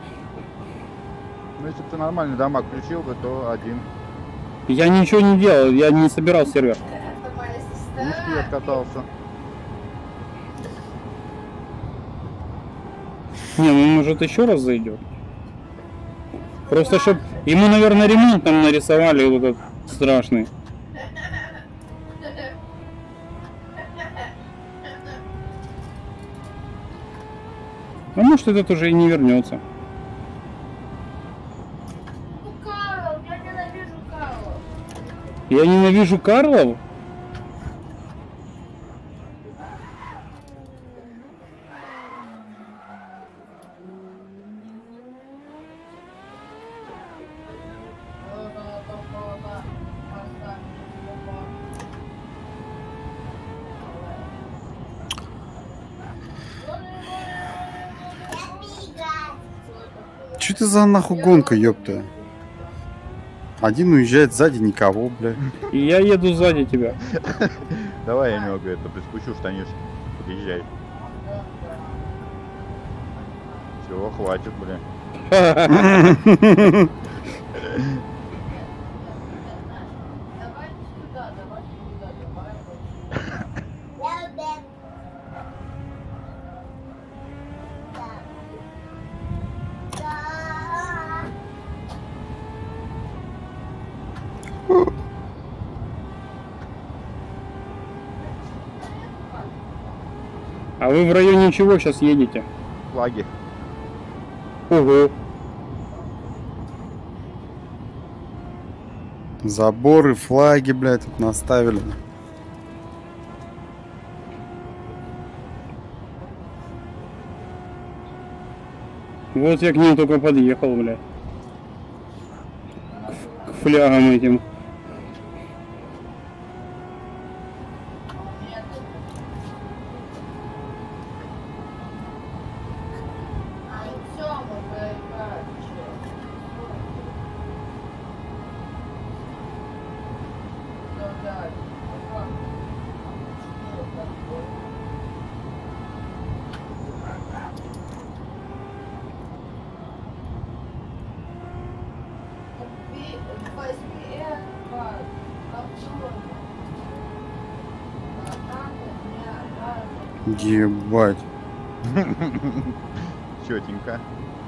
Ну, если бы ты нормальный дамаг включил бы, то один. Я ничего не делал, я не собирал сервер. Мишки откатался. Не, ну может еще раз зайдет. Просто чтоб ему, наверное, ремонт там нарисовали вот этот страшный. А может этот уже и не вернется. Ну, Карл, я ненавижу Карла. Я ненавижу Карлов. Че ты за нахуй гонка, ёпта? Один уезжает сзади, никого, бля. И я еду сзади тебя. Давай я немного это приспущу штанишки. Подъезжай. Все, хватит, бля. Давай сюда, давай сюда, давай. А вы в районе чего сейчас едете? Флаги. Ого. Заборы, флаги, блядь, тут наставили. Вот я к ним только подъехал, блядь. К, к флягам этим. Ебать. Четенько.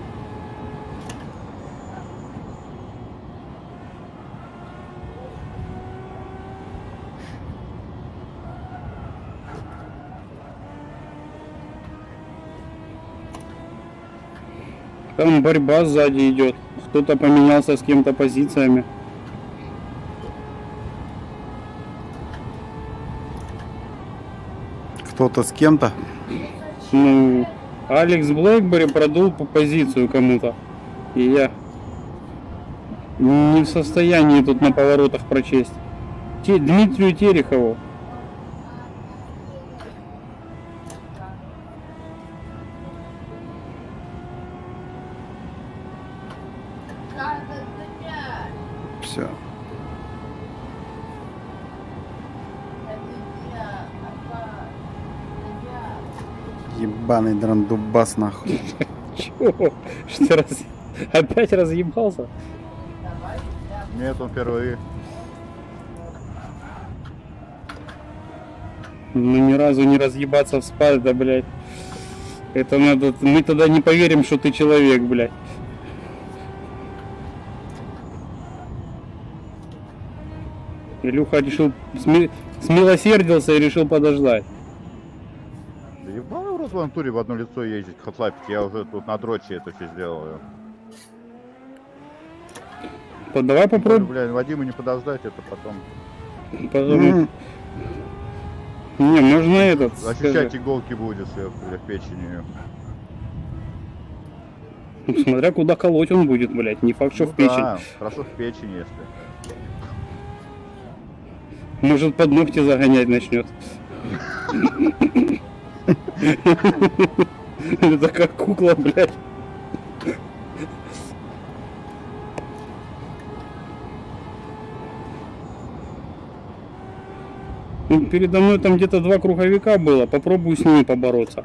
Там борьба сзади идет. Кто-то поменялся с кем-то позициями. Кто-то с кем-то. Ну, Алекс Блэкбери продул по позицию кому-то. И я не в состоянии тут на поворотах прочесть. Те, Дмитрию Терехову. Все. Ебаный драндубас нахуй. Чего? Что раз... Опять разъебался? Нет, он впервые. Ну ни разу не разъебаться в спальне, да, блядь. Это надо... Мы тогда не поверим, что ты человек, блядь. Илюха решил... Сме... Смилосердился и решил подождать. Да ебаный в рот в антуре в одно лицо ездить, хатлапить. Я уже тут на дроче это все сделаю. То давай попробуем. Блядь, Вадиму не подождать, это потом. Потом... Не, можно этот... Ощущать иголки будет сверху, в печени. Ну, смотря куда колоть он будет, блядь. Не факт, что Ну в печень. Да, хорошо в печени, если. Может, под ногти загонять начнет. Это как кукла, блядь. Ну, передо мной там где-то два круговика было. Попробую с ними побороться.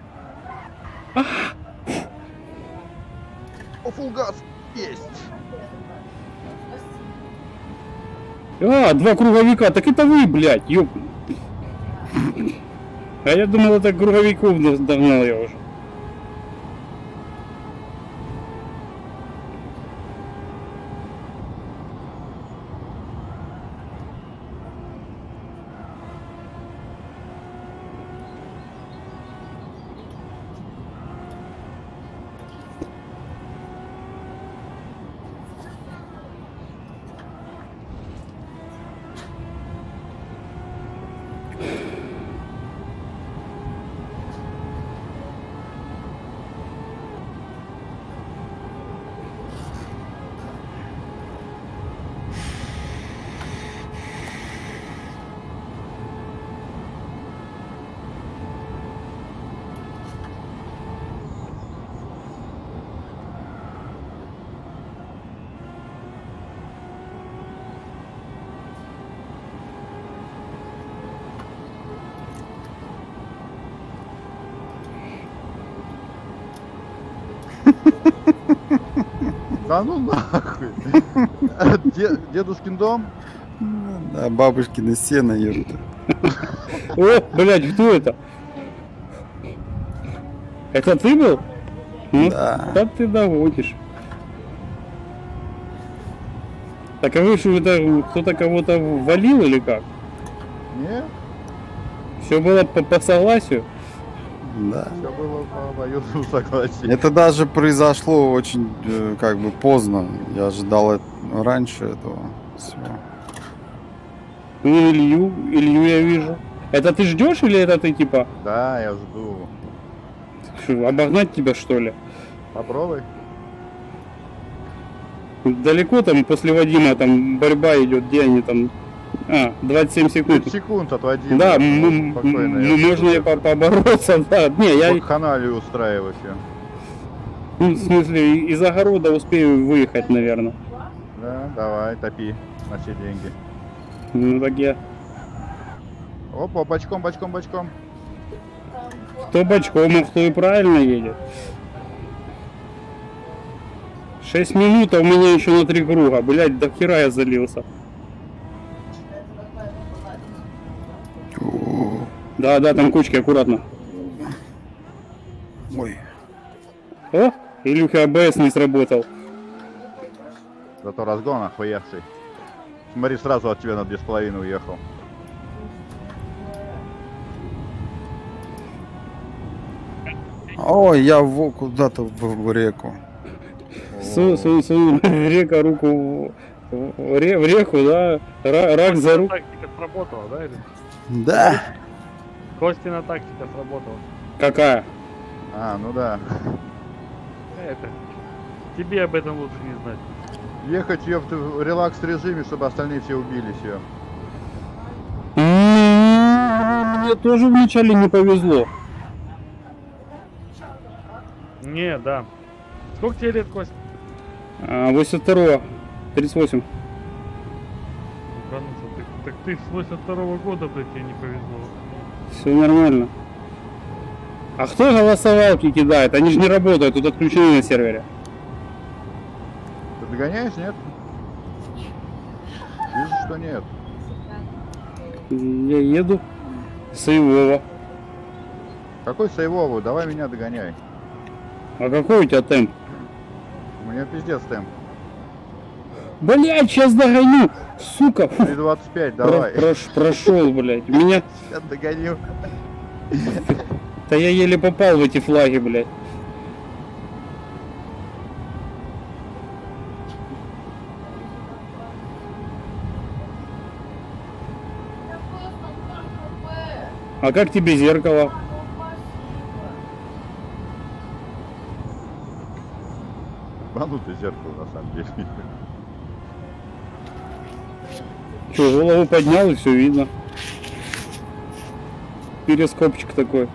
О, фулгаз! Есть! А, два круговика. Так это вы, блядь, ёп. А я думал, это круговиков догнал я уже. Да ну нахуй! Де- Дедушкин дом? Да, бабушкины сено, ёпта. О, блядь, кто это? Это ты был? Ну, Да. да ты доводишь. Так а вы что, это кто-то кого-то валил или как? Нет? Все было по, по согласию? Да. Все было по обоюдному согласию. Это даже произошло очень э, как бы поздно. Я ожидал это раньше этого всего. Ну, Илью, Илью я вижу. Это ты ждешь или это ты типа Да, я жду. что, обогнать тебя что ли? Попробуй. Далеко там после Вадима там борьба идет, где они там? А, двадцать семь секунд. пять секунд от Вадима. Да, Ну, м- спокойно, м- я можно и тут по- побороться, да. Не, я, вакханалию устраивать ее. ну, в смысле, из огорода успею выехать, наверное. Да, давай, топи на все деньги. Ну так я. Опа, бочком, бочком, бочком. Кто бочком, а кто и правильно едет. Шесть минут, а у меня еще на три круга. Блять, до хера я залился. Да, да, там кучки, аккуратно. Ой. О, Илюха АБС не сработал. Зато разгон охуевший. Смотри, сразу от тебя на две с половиной уехал. Ой, я в, куда-то в, в реку. Су, су, су, река руку в, в ре- в реку, да, Ра- рак за руку. Тактика сработала, да? Или? Да. Костина тактика сработала. Какая? А, ну да. Это. Тебе об этом лучше не знать. Ехать ее в релакс режиме, чтобы остальные все убились ее. Мне тоже вначале не повезло. Не, да. Сколько тебе лет, Кость? А, восемьдесят второго, тридцать восемь. Ебануться. Так, так ты с восемьдесят второго года, блядь, тебе не повезло. Все нормально. А кто голосовалки кидает? Они же не работают, тут отключены на сервере. Ты догоняешь, нет? Вижу, что нет. Я еду сейвово. Какой сейвовый? Давай меня догоняй. А какой у тебя темп? У меня пиздец темп. Блять, сейчас догоню! Сука! Фу, три двадцать пять, про- давай. прош- прошел, блять. Меня... Я догоню. Да я еле попал в эти флаги, блять. Я просто ноль хп. А как тебе зеркало? Ну, спасибо. Банутое зеркало, на самом деле. Че, голову поднял и все видно. Перископчик такой.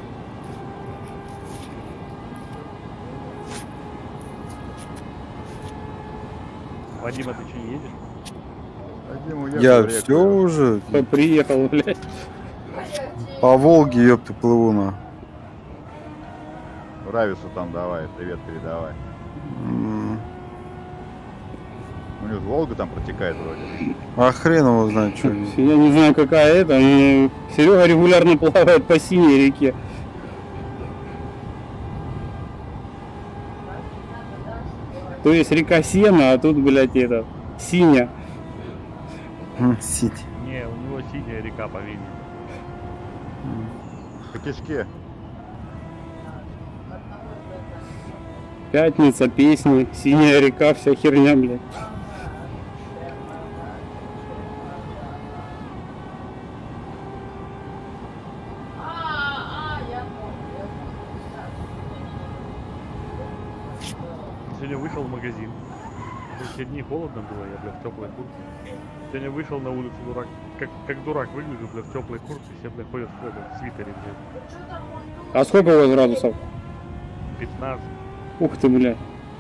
Вадима, ты что, не едешь? Один уехал Я в реку. все уже П- Приехал, блядь. по Волге, ёпты, плыву на. Равису там давай, привет передавай. М, У него Волга там протекает вроде. А хрен его знает, что. Я не знаю, какая это, но Серега регулярно плавает по синей реке. То есть река Сена, а тут, блядь, это, синяя. Сидь. Не, у него синяя река по Вене. По кишке. Пятница, песни, синяя река, вся херня, блядь. А, а, я понял. Сегодня вышел в магазин. Все дни холодно было, я, блядь, в теплой куртке. Сегодня вышел на улицу, дурак, как, как дурак выгляжу, блядь, в теплой куртке, все, блядь, ходят в, этом, в свитере, блядь. А сколько у вас градусов? пятнадцать. Ух ты, блядь.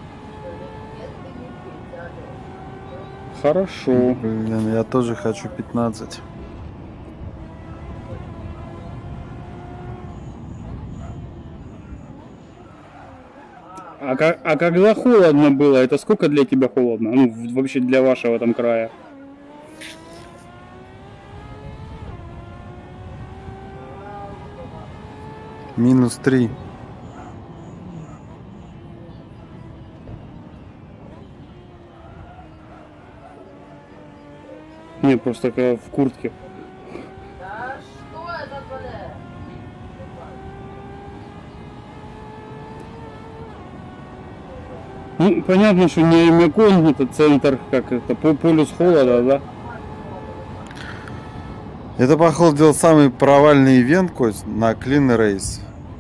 Хорошо. Блин, я тоже хочу пятнадцать. А, ка- а когда холодно было, это сколько для тебя холодно? Ну, в- вообще для вашего там края. Минус три. Не, просто такая в куртке. Да что это, блядь? Ну, понятно, что не Аймекон, это центр, как это, по полюс холода, да? Это, походу, делал самый провальный ивент, Кость, на Clean Race.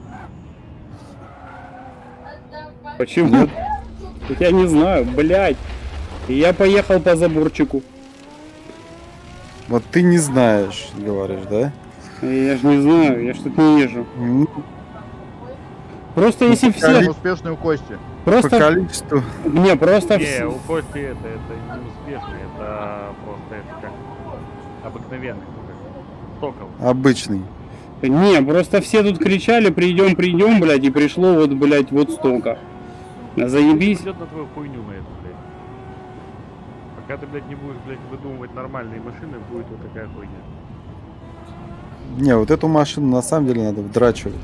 Почему? Я не знаю, блядь. Я поехал по заборчику. Вот ты не знаешь, говоришь, да? Я же не знаю, я что-то не езжу. Ну, Просто если все... Самый успешный у Кости. по Просто... количеству. Не, просто... Не, вс- у Кости это, это не успешно, это просто это как обыкновенный, ну как, стоковый. Обычный. Не, просто все тут кричали, придем, придем, блядь, и пришло вот, блядь, вот столько. Заебись. Идет на твою хуйню на эту, блядь. Пока ты, блядь, не будешь, блядь, выдумывать нормальные машины, будет вот такая хуйня. Не, вот эту машину на самом деле надо вдрачивать.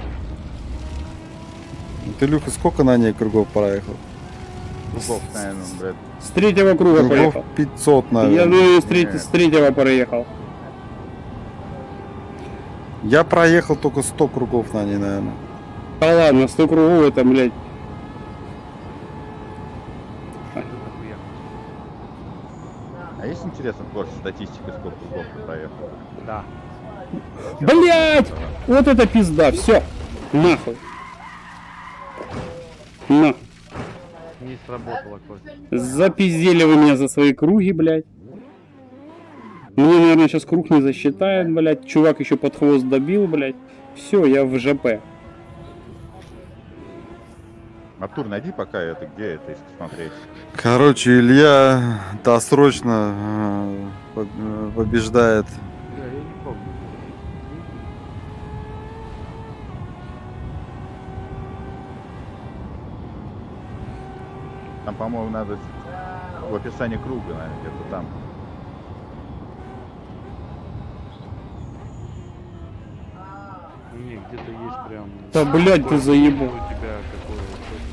Ты, Люха, сколько на ней кругов проехал? Кругов, наверное, блядь. С третьего круга Кругов поехал. пятьсот, Я наверное. думаю, с, треть- Нет. с третьего проехал. Я проехал только сто кругов на ней, наверное. Да ладно, сто кругов это, блядь. Нахуя. А есть интересно просто статистика, сколько кругов ты проехал? Да. Блядь! Вот это пизда, все. Нахуй. На. Не сработало, Костя. Запиздели вы меня за свои круги, блядь. Мне, наверное, сейчас круг не засчитает, блядь. Чувак еще под хвост добил, блядь. Все, я в ЖП. Артур, найди пока это, где это, если смотреть. Короче, Илья досрочно э, по- э, побеждает. Да, я не помню. Там, по-моему, надо в описании круга, наверное, где-то там. Не, где-то есть прям... Да, блядь, ты заебал. У тебя какое...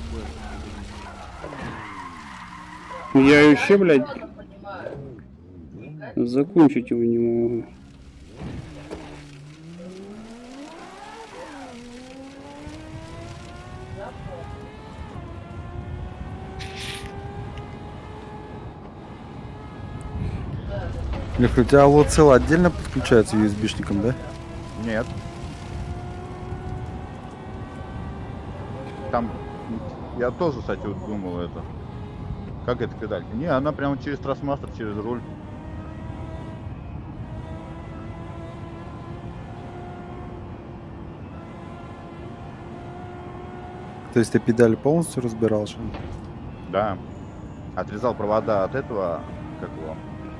Я вообще, блядь, закончить его не могу. Леха, у тебя лоцел отдельно подключается ю эс би-шником, да? Нет. Там, я тоже, кстати, вот думал это. Как это педалька? Не, она прямо через Трасмастер, через руль. То есть ты педаль полностью разбирал, что ли? Да. Отрезал провода от этого, как его,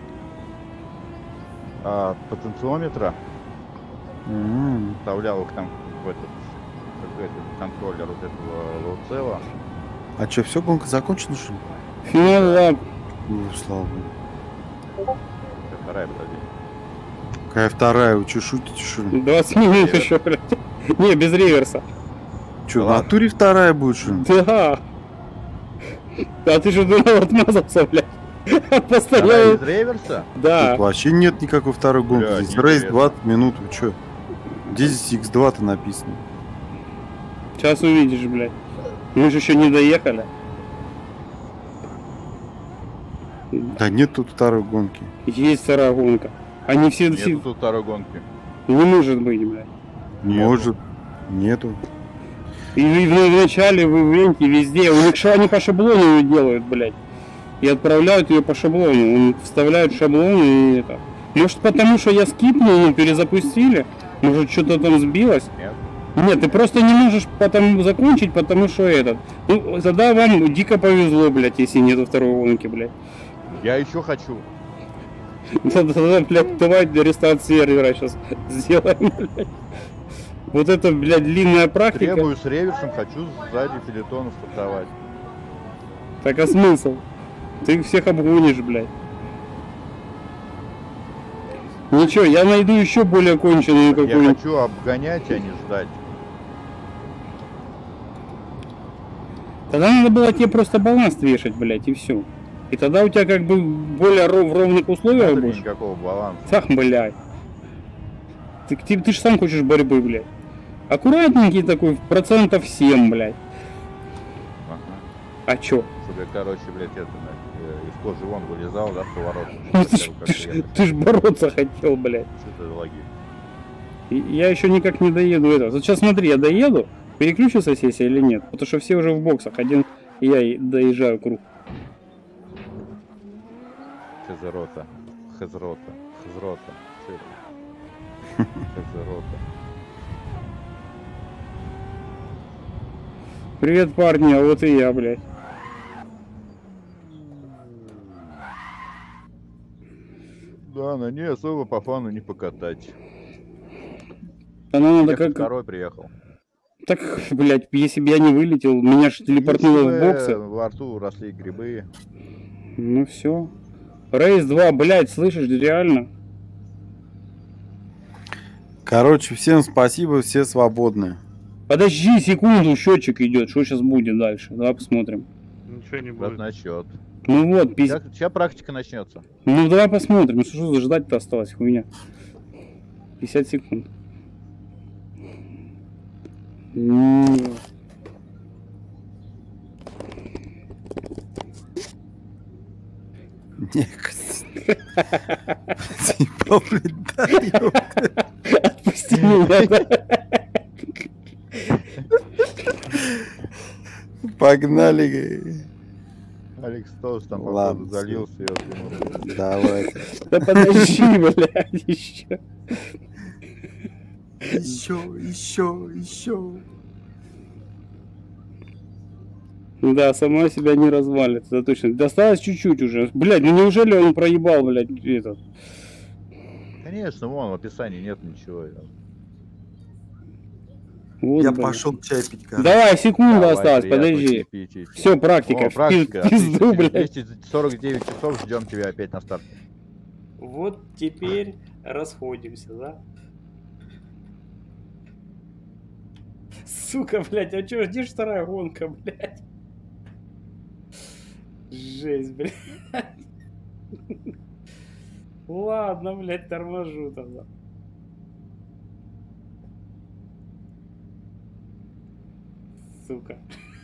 от потенциометра, М. вставлял их там в этот, как этот контроллер вот этого лоцела. А что, все, гонка закончена, что ли? Финал лап. Ну, слава богу. Вторая, подожди. Какая вторая? Вы что, шутите, что ли? двадцать минут еще, блядь. Не, без реверса. Что, в ладно. натуре вторая будет, что ли? Да. А ты же думал, отмазался, блядь. Вторая Постоянно. из реверса? Да. Тут вообще нет никакой второй гонки. Бля, Здесь неинтересно. рейс двадцать минут, вы что? Где здесь икс два-то написано? Сейчас увидишь, блядь. Мы же еще не доехали. Да нет тут второй гонки. Есть вторая гонка. Они все... все- Нету тут второй гонки. Не может быть, блядь. Нету. Может, нету. И в, в начале, в ивенте, везде. У них ша- они по шаблону ее делают, блядь. И отправляют ее по шаблону. Он вставляют шаблон и это. Может потому, что я скипнул, ну, перезапустили? Может что-то там сбилось? Нет. Нет, ты просто не можешь потом закончить, потому что этот. Ну, тогда вам дико повезло, блядь, если нету второй гонки, блядь. Я еще хочу. Тогда, тогда, блядь, давай рестарт сервера сейчас сделаем, блядь. Вот это, блядь, длинная практика. Требую с реверсом, хочу сзади филитона стартовать. Так а смысл? Ты всех обгонишь, блядь. Ничего, я найду еще более конченую Я какую-нибудь. хочу обгонять, а не ждать. Тогда надо было тебе просто баланс вешать, блядь, и все. И тогда у тебя как бы более ров- в ровных условиях Надо будешь. никакого баланса. Ах, блядь. Ты, ты, ты же сам хочешь борьбы, блядь. Аккуратненький такой, процентов семь, блядь. Ага. А чё? Чтобы я, короче, блядь, это, э, из кожи вон вылезал, да, в поворот. Ну, ты, ж, ты, ж, ты ж бороться хотел, блядь. Что это за логи? И я еще никак не доеду это. Вот сейчас смотри, я доеду, переключится сессия или нет? Потому что все уже в боксах, один я и доезжаю круг. Хезерота. Хезрота. Хезрота. Что это? Хезерота. Привет, парни, а вот и я, блядь. Да, на ней особо по фану не покатать. Она надо Я как... второй приехал. Так, блядь, если бы я не вылетел, меня же телепортнуло в боксы. Во рту росли грибы. Ну все. Рейс два, блядь, слышишь, реально? Короче, всем спасибо, все свободны. Подожди секунду, счетчик идет. Что сейчас будет дальше? Давай посмотрим. Ничего не Вот будет. насчет. Ну вот, пиз... Сейчас, сейчас практика начнется. Ну давай посмотрим. Ну что за ждать-то осталось, хуйня. пятьдесят секунд. М. Типа, блядь, да, ёпта. Отпусти меня. Погнали. Алекс тоже там, Ладно, походу, залился. и вот ему- Давайте. Да подожди, блядь, еще. Еще, еще, еще. Да, сама себя не развалит, это точно. Досталось чуть-чуть уже. Блядь, ну неужели он проебал, блядь, этот? Конечно, вон в описании нет ничего. Вот, Я блядь. пошел чай пить, короче. Давай, секунда Давай, осталась, приятно, подожди. пи- пи- пи- Все, практика. О, практика. В пизду, отлично. Через блядь. двести сорок девять часов ждем тебя опять на старт. Вот теперь расходимся, да? Сука, блядь, а чё, где ж вторая гонка, блядь? Жесть, блядь. Ладно, блядь, торможу тогда. Сука.